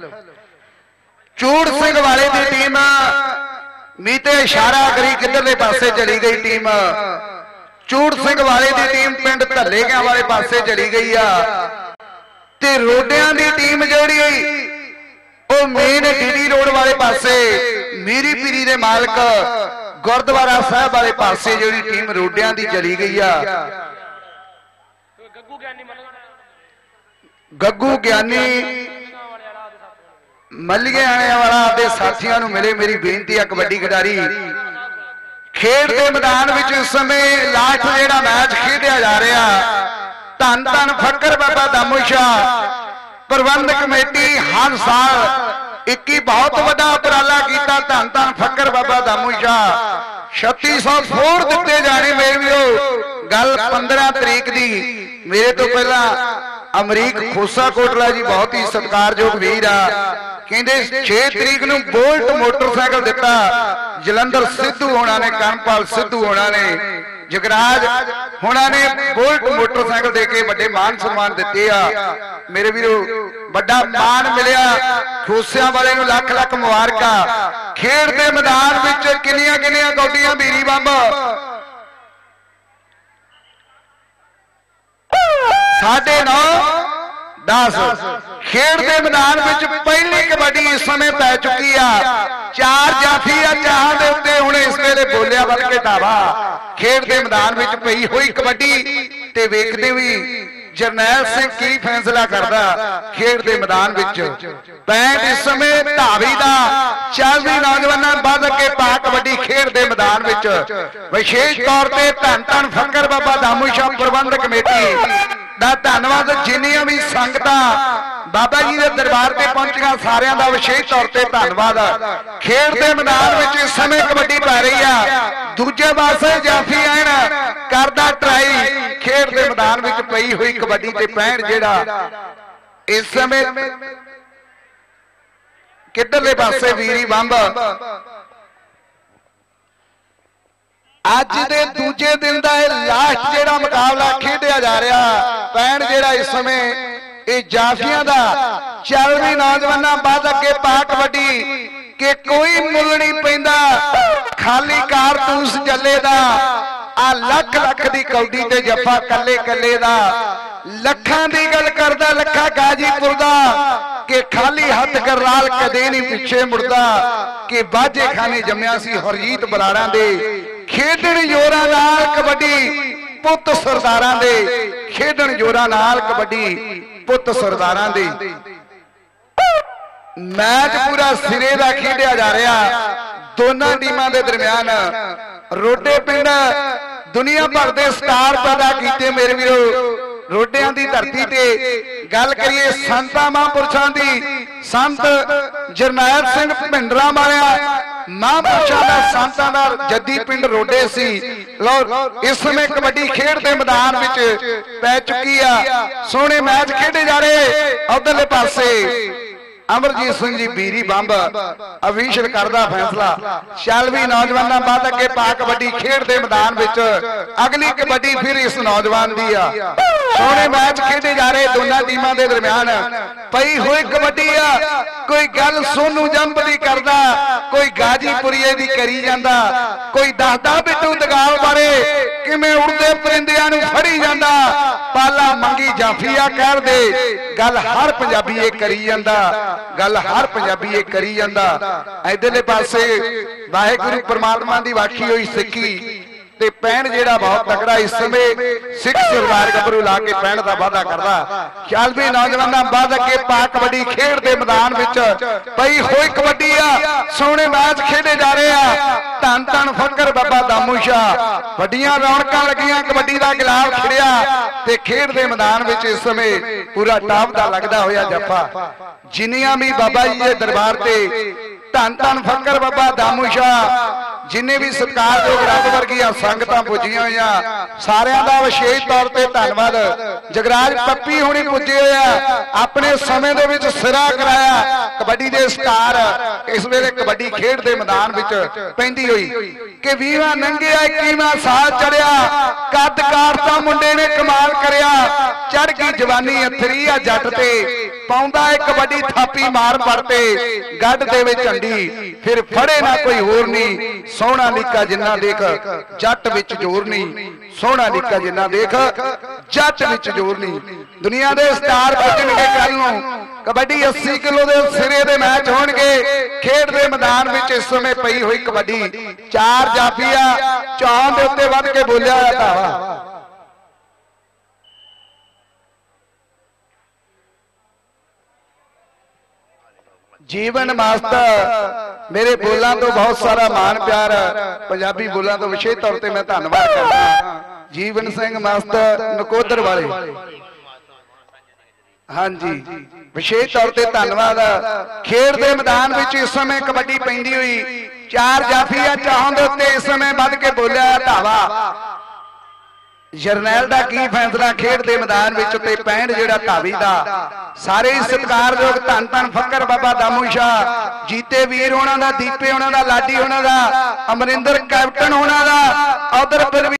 ਝੂੜ ਸਿੰਘ ਵਾਲੇ ਦੀ ਟੀਮ ਮੀਤੇ ਇਸ਼ਾਰਾ ਕਰੀ ਕਿੱਧਰਲੇ ਪਾਸੇ ਚਲੀ ਗਈ ਟੀਮ। ਝੂੜ ਸਿੰਘ ਵਾਲੇ ਦੀ ਟੀਮ ਪਿੰਡ ਧੱਲੇਕਿਆਂ ਵਾਲੇ ਪਾਸੇ ਚਲੀ ਗਈ ਆ ਤੇ ਰੋਡਿਆਂ ਦੀ ਟੀਮ ਜਿਹੜੀ ਉਹ ਮੇਨ ਡੀਡੀ ਰੋਡ ਵਾਲੇ ਪਾਸੇ ਮੀਰੀ ਪੀਰੀ ਦੇ ਮਾਲਕ ਗੁਰਦੁਆਰਾ ਸਾਹਿਬ ਵਾਲੇ ਪਾਸੇ ਜਿਹੜੀ ਟੀਮ ਰੋਡਿਆਂ ਦੀ ਚਲੀ ਗਈ ਆ। ਗੱਗੂ ਗਿਆਨੀ ਮੱਲੀਏ ਆਣੇ ਵਾਲਾ ਦੇ ਸਾਥੀਆਂ ਨੂੰ ਮਿਲੇ। ਮੇਰੀ ਬੇਨਤੀ ਆ ਕਬੱਡੀ ਖਿਡਾਰੀ ਖੇਡ ਦੇ ਮੈਦਾਨ ਵਿੱਚ ਇਸ ਸਮੇਂ ਲਾਸਟ ਜਿਹੜਾ ਮੈਚ ਖੇਡਿਆ ਜਾ ਰਿਹਾ। ਧੰਨ ਧੰਨ ਫੱਕਰ ਬਾਬਾ ਦਾਮੂ ਸ਼ਾਹ ਪ੍ਰਬੰਧਕ ਕਮੇਟੀ ਹਰ ਸਾਲ 21 ਬਹੁਤ ਵੱਡਾ ਉਪਰਾਲਾ ਕੀਤਾ। ਧੰਨ ਧੰਨ ਫੱਕਰ ਬਾਬਾ ਦਾਮੂ ਸ਼ਾਹ 3600 ਫੋੜ ਦਿੱਤੇ ਜਾਣੇ। ਮੇਰੇ ਵੀਰੋ ਗੱਲ 15 ਤਰੀਕ ਦੀ। ਮੇਰੇ ਤੋਂ ਪਹਿਲਾਂ ਅਮਰੀਕ ਖੋਸਾ ਕੋਟਲਾ ਜੀ ਬਹੁਤ ਹੀ ਸਤਿਕਾਰਯੋਗ ਵੀਰ ਆ, ਕਹਿੰਦੇ 6 ਤਰੀਕ ਨੂੰ ਬੋਲਟ ਮੋਟਰਸਾਈਕਲ ਦਿੱਤਾ ਜਲੰਧਰ ਸਿੱਧੂ ਹੋਣਾ ਨੇ, ਕਰਮਪਾਲ ਸਿੱਧੂ ਹੋਣਾ ਨੇ, ਜਗਰਾਜ ਹੋਣਾ ਨੇ ਬੋਲਟ ਮੋਟਰਸਾਈਕਲ ਦੇ ਕੇ ਵੱਡੇ ਮਾਨ ਸਨਮਾਨ ਦਿੱਤੇ ਆ। ਮੇਰੇ ਵੀਰੋ ਵੱਡਾ ਮਾਨ ਮਿਲਿਆ। ਖੋਸਿਆਂ ਵਾਲੇ ਨੂੰ ਲੱਖ ਲੱਖ ਮੁਬਾਰਕਾਂ। ਖੇਡ ਦੇ ਮੈਦਾਨ ਵਿੱਚ ਕਿੰਨੀਆਂ ਕਿੰਨੀਆਂ ਕੌਡੀਆਂ ਵੀਰੀ ਬੰਬ 9:30 10 ਖੇਡ ਦੇ ਮੈਦਾਨ ਵਿੱਚ ਪਹਿਲੀ ਕਬੱਡੀ ਇਸ ਸਮੇਂ ਪੈ ਚੁੱਕੀ ਆ। 4 ਜਾਫੀ ਆ ਚਾਹਾਂ ਦੇ ਉੱਤੇ ਹੁਣ ਇਸ ਵੇਲੇ ਬੋਲਿਆ ਬੋਲਿਆ ਵੱਧ ਕੇ ਧਾਵਾ। ਖੇਡ ਦੇ ਮੈਦਾਨ ਵਿੱਚ ਪਈ ਹੋਈ ਕਬੱਡੀ ਤੇ ਵੇਖਦੇ ਵੀ ਜਰਨੈਲ ਸਿੰਘ ਕੀ ਫੈਸਲਾ ਕਰਦਾ। ਖੇਡ ਦੇ ਮੈਦਾਨ ਵਿੱਚ 65 ਇਸ ਸਮੇਂ ਧਾਵੀ ਦਾ ਚੱਲਦੀ ਨੌਜਵਾਨਾਂ ਵੱਧ ਕੇ ਪਾ ਕਬੱਡੀ ਖੇਡ ਦੇ ਮੈਦਾਨ ਵਿੱਚ ਵਿਸ਼ੇਸ਼ ਤੌਰ ਤੇ ਧੰਨ ਧੰਨ ਫਕਰ ਬਾਬਾ ਦਾਮੂ ਸ਼ਾਹ ਪ੍ਰਬੰਧਕ ਕਮੇਟੀ ਦਾ ਧੰਨਵਾਦ। ਜਿੰਨੀਆਂ ਵੀ ਸੰਗਤਾਂ ਬਾਬਾ ਜੀ ਦੇ ਦਰਬਾਰ ਤੇ ਪਹੁੰਚੀਆਂ ਸਾਰਿਆਂ ਦਾ ਵਿਸ਼ੇਸ਼ ਤੌਰ ਤੇ ਧੰਨਵਾਦ। ਖੇਡ ਦੇ ਮੈਦਾਨ ਵਿੱਚ ਇਸ ਸਮੇਂ ਕਬੱਡੀ ਪੈ ਰਹੀ ਆ। ਦੂਜੇ ਪਾਸੇ ਜਾਫੀ ਐਨ ਕਰਦਾ ਟਰਾਈ। ਖੇਡ ਦੇ ਮੈਦਾਨ ਵਿੱਚ ਪਈ ਹੋਈ ਕਬੱਡੀ ਤੇ 65 ਜਿਹੜਾ ਇਸ ਸਮੇਂ ਕਿੱਧਰਲੇ ਪਾਸੇ ਵੀਰੀ ਬੰਬ ਅੱਜ ਦੇ ਦੂਜੇ ਦਿਨ ਦਾ ਇਹ ਲਾਸਟ ਜਿਹੜਾ ਮੁਕਾਬਲਾ ਖੇਡਿਆ ਜਾ ਰਿਹਾ। 65 ਜਿਹੜਾ ਇਸ ਸਮੇਂ ਇਹ ਜਾਫੀਆਂ ਦਾ ਚੱਲਦੀ ਨੌਜਵਾਨਾਂ ਬਾਅਦ ਅੱਗੇ ਪਾ ਕਬੱਡੀ ਕਿ ਕੋਈ ਮੁੱਲ ਨਹੀਂ ਪੈਂਦਾ। ਖਾਲੀ ਕਾਰਤੂਸ ਜੱਲੇ ਦਾ ਆ ਲੱਖ ਲੱਖ ਦੀ ਕੌਡੀ ਤੇ ਜੱਫਾ ਕੱਲੇ ਕੱਲੇ ਦਾ। ਲੱਖਾਂ ਦੀ ਗੱਲ ਕਰਦਾ ਲੱਖਾ ਗਾਜੀਪੁਰ ਦਾ ਕਿ ਖਾਲੀ ਹੱਥ ਗਰਨਾਲ ਕਦੇ ਨਹੀਂ ਪਿੱਛੇ ਮੁੜਦਾ ਕਿ ਬਾਝੇ ਖਾਨੇ ਜੰਮਿਆ ਸੀ ਹਰਜੀਤ ਬਰਾੜਾਂ ਦੇ। ਖੇਡਣ ਜੋਰਾਂ ਨਾਲ ਕਬੱਡੀ ਪੁੱਤ ਸਰਦਾਰਾਂ ਦੇ। ਖੇਡਣ ਜੋਰਾਂ ਨਾਲ ਕਬੱਡੀ ਪੁੱਤ ਸਰਦਾਰਾਂ ਦੇ। ਮੈਚ ਪੂਰਾ ਸਿਰੇ ਦਾ ਖੇਡਿਆ ਜਾ ਰਿਹਾ ਦੋਨਾਂ ਟੀਮਾਂ ਦੇ ਦਰਮਿਆਨ। ਰੋਡੇ ਪਿੰਡ ਦੁਨੀਆ ਭਰ ਦੇ ਸਟਾਰ ਪੈਦਾ ਕੀਤੇ ਮੇਰੇ ਵੀਰੋ। ਰੋਡਿਆਂ ਦੀ ਧਰਤੀ ਤੇ ਗੱਲ ਕਰੀਏ ਸੰਤਾਂ ਮਹਾਂਪੁਰਸ਼ਾਂ ਦੀ। ਸੰਤ ਜਰਨੈਲ ਸਿੰਘ ਭਿੰਡਰਾਂ ਵਾਲਿਆ ਮਹਾਂਪੁਰਸ਼ਾਂ ਦਾ ਸੰਤਾਂ ਦਾ ਜੱਦੀ ਪਿੰਡ ਰੋਡੇ ਸੀ। ਲਓ ਇਸ ਸਮੇਂ ਕਬੱਡੀ ਖੇਡ ਦੇ ਮੈਦਾਨ ਵਿੱਚ ਪੈ ਚੁੱਕੀ ਆ। ਸੋਹਣੇ ਮੈਚ ਖੇਡੇ ਜਾ ਰਹੇ। ਉਧਰਲੇ ਪਾਸੇ ਅਮਰਜੀਤ ਸਿੰਘ ਜੀ ਬੀਰੀ ਬੰਬ ਅਵੀਸ਼ਰ ਕਰਦਾ ਫੈਸਲਾ। ਚੱਲ ਵੀ ਨੌਜਵਾਨਾਂ ਬਾਅਦ ਅੱਗੇ ਪਾ ਕਬੱਡੀ ਖੇਡ ਦੇ ਮੈਦਾਨ ਵਿੱਚ। ਅਗਲੀ ਕਬੱਡੀ ਫਿਰ ਇਸ ਨੌਜਵਾਨ ਦੀ ਆ। ਸੋਹਣੇ ਮੈਚ ਖੇਡੇ ਜਾ ਰਹੇ ਦੋਨਾਂ ਟੀਮਾਂ ਦੇ ਦਰਮਿਆਨ। ਪਈ ਹੋਈ ਕਬੱਡੀ ਆ। ਕੋਈ ਗੱਲ ਸੋਨੂ ਜੰਬ ਦੀ ਕਰਦਾ, ਕੋਈ ਗਾਜੀਪੁਰੀਏ ਦੀ ਕਰੀ ਜਾਂਦਾ, ਕੋਈ ਦੱਸਦਾ ਬਿੱਟੂ ਦਗਾਲ ਬਾਰੇ ਕਿਵੇਂ ਉੜਦੇ ਪਰਿੰਦਿਆਂ ਨੂੰ ਫੜੀ ਜਾਂਦਾ। ਪਾਲਾ ਮੰਗੀ ਜਾਫੀਆ ਕਹਿ ਦੇ ਗੱਲ ਹਰ ਪੰਜਾਬੀ ਇਹ ਕਰੀ ਜਾਂਦਾ। ਗੱਲ ਹਰ ਪੰਜਾਬੀ ਇਹ ਕਰੀ ਜਾਂਦਾ। ਇਧਰਲੇ ਪਾਸੇ ਵਾਹਿਗੁਰੂ ਪ੍ਰਮਾਤਮਾ ਦੀ ਵਾਖੀ ਹੋਈ ਸਿੱਖੀ ਤੇ 65 ਜਿਹੜਾ ਬਹੁਤ ਤਕੜਾ ਇਸ ਸਮੇਂ ਸਿੱਖ ਸਰਦਾਰ ਗੱਭਰੂ ਲਾ ਕੇ 65 ਦਾ ਵਾਅਦਾ ਕਰਦਾ। ਖਿਆਲ ਵੀ ਨੌਜਵਾਨਾਂ ਬਾਅਦ ਅੱਗੇ ਪਾ ਕਬੱਡੀ ਖੇਡ ਦੇ ਮੈਦਾਨ ਵਿੱਚ ਪਈ ਹੋਈ ਕਬੱਡੀ ਆ। ਸੋਹਣੇ ਮੈਚ ਖੇਡੇ ਜਾ ਰਹੇ ਆ। ਧੰਨ ਧੰਨ ਫਕਰ ਬਾਬਾ ਦਾਮੂ ਸ਼ਾਹ। ਵੱਡੀਆਂ ਰੌਣਕਾਂ ਲੱਗੀਆਂ ਕਬੱਡੀ ਦਾ ਗੁਲਾਬ ਖਿੜਿਆ ਤੇ ਖੇਡ ਦੇ ਮੈਦਾਨ ਵਿੱਚ ਇਸ ਸਮੇਂ ਪੂਰਾ ਟਾਪ ਦਾ ਲੱਗਦਾ ਹੋਇਆ ਜੱਫਾ। ਜਿੰਨੀਆਂ ਵੀ ਬਾਬਾ ਜੀ ਦੇ ਦਰਬਾਰ ਤੇ ਧੰਨ ਧੰਨ ਫਕਰ ਬਾਬਾ ਦਾਮੂ ਸ਼ਾਹ ਜਿੰਨੇ ਵੀ ਸਤਿਕਾਰਯੋਗ ਰੱਬ ਵਰਗੀਆਂ ਸੰਗਤਾਂ ਪੁੱਜੀਆਂ ਹੋਈਆਂ ਸਾਰਿਆਂ ਦਾ ਵਿਸ਼ੇਸ਼ ਤੌਰ ਤੇ ਧੰਨਵਾਦ। ਜਗਰਾਜ ਪੱਪੀ ਹੁਣੀ ਪੁੱਜੇ ਹੋਇਆ ਆਪਣੇ ਸਮੇਂ ਦੇ ਵਿੱਚ ਸਿਰਾ ਕਰਾਇਆ ਕਬੱਡੀ ਦੇ ਸਟਾਰ। ਇਸ ਵੇਲੇ ਕਬੱਡੀ ਖੇਡ ਦੇ ਮੈਦਾਨ ਵਿੱਚ ਪੈਂਦੀ ਹੋਈ ਕਿ 20ਵਾਂ ਨੰਗਿਆ 21ਵਾਂ ਸਾਲ ਚੜਿਆ। ਕੱਦ ਕਾਰਤਾ ਮੁੰਡੇ ਨੇ ਕਮਾਲ ਕਰਿਆ। ਚੜ ਗਈ ਜਵਾਨੀ ਅਥਰੀ ਆ ਜੱਟ ਤੇ ਪਾਉਂਦਾ ਏ ਕਬੱਡੀ ਥਾਪੀ ਮਾਰ ਪੜਤੇ ਗੱਡ ਦੇ ਵਿੱਚ ਝੰਡੀ ਫਿਰ ਫੜੇ ਨਾ ਕੋਈ ਹੋਰ ਨਹੀਂ। ਸੋਹਣਾ ਲੀਕਾ ਜਿੰਨਾ ਦੇਖ ਜੱਟ ਵਿੱਚ ਜ਼ੋਰ ਨਹੀਂ। ਸੋਹਣਾ ਲੀਕਾ ਜਿੰਨਾ ਦੇਖ ਜੱਟ ਵਿੱਚ ਜ਼ੋਰ ਨਹੀਂ। ਦੁਨੀਆ ਦੇ ਸਟਾਰ ਪੁੱਜਣਗੇ ਕੱਲ ਨੂੰ। ਕਬੱਡੀ 80 ਕਿਲੋ ਦੇ ਸਿਰੇ ਦੇ ਮੈਚ ਹੋਣਗੇ ਖੇਡ ਦੇ ਮੈਦਾਨ ਵਿੱਚ। ਇਸ ਸਮੇਂ ਪਈ ਹੋਈ ਕਬੱਡੀ 4 ਜਾਫੀਆ ਚੌਂ ਦੇ ਉੱਤੇ ਵੱਧ ਕੇ ਬੋਲਿਆ ਹੋਇਆ ਧਾਵਾ। ਜੀਵਨ ਮਾਸਟਰ ਮੇਰੇ ਬੋਲਾਂ ਤੋਂ ਬਹੁਤ ਸਾਰਾ ਮਾਣ ਪਿਆਰ ਪੰਜਾਬੀ ਬੋਲਾਂ ਤੋਂ ਵਿਸ਼ੇਸ਼ ਤੌਰ ਤੇ ਮੈਂ ਧੰਨਵਾਦ ਕਰਦਾ। ਜੀਵਨ ਸਿੰਘ ਮਾਸਟਰ ਨਕੋਦਰ ਵਾਲੇ ਹਾਂਜੀ ਵਿਸ਼ੇਸ਼ ਤੌਰ ਤੇ ਧੰਨਵਾਦ। ਖੇਡ ਦੇ ਮੈਦਾਨ ਵਿੱਚ ਇਸ ਸਮੇਂ ਕਬੱਡੀ ਪੈਂਦੀ ਹੋਈ 4 ਜਾਫੀਆ ਚਾਹਾਂ ਦੇ ਉੱਤੇ ਇਸ ਸਮੇਂ ਵੱਧ ਕੇ ਬੋਲਿਆ ਧਾਵਾ। ਜਰਨੈਲ ਦਾ ਕੀ ਫੈਸਲਾ ਖੇਡ ਦੇ ਮੈਦਾਨ ਵਿੱਚ ਤੇ 65 ਜਿਹੜਾ ਧਾਵੀ ਦਾ। ਸਾਰੇ ਸਤਿਕਾਰਯੋਗ ਧੰਨ ਧੰਨ ਫਕਰ ਬਾਬਾ ਦਾਮੂ ਸ਼ਾਹ ਜੀਤੇ ਵੀਰ ਉਹਨਾਂ ਦਾ, ਦੀਪੇ ਉਹਨਾਂ ਦਾ, ਲਾਡੀ ਉਹਨਾਂ ਦਾ, ਅਮਰਿੰਦਰ ਕੈਪਟਨ ਉਹਨਾਂ ਦਾ। ਉਧਰ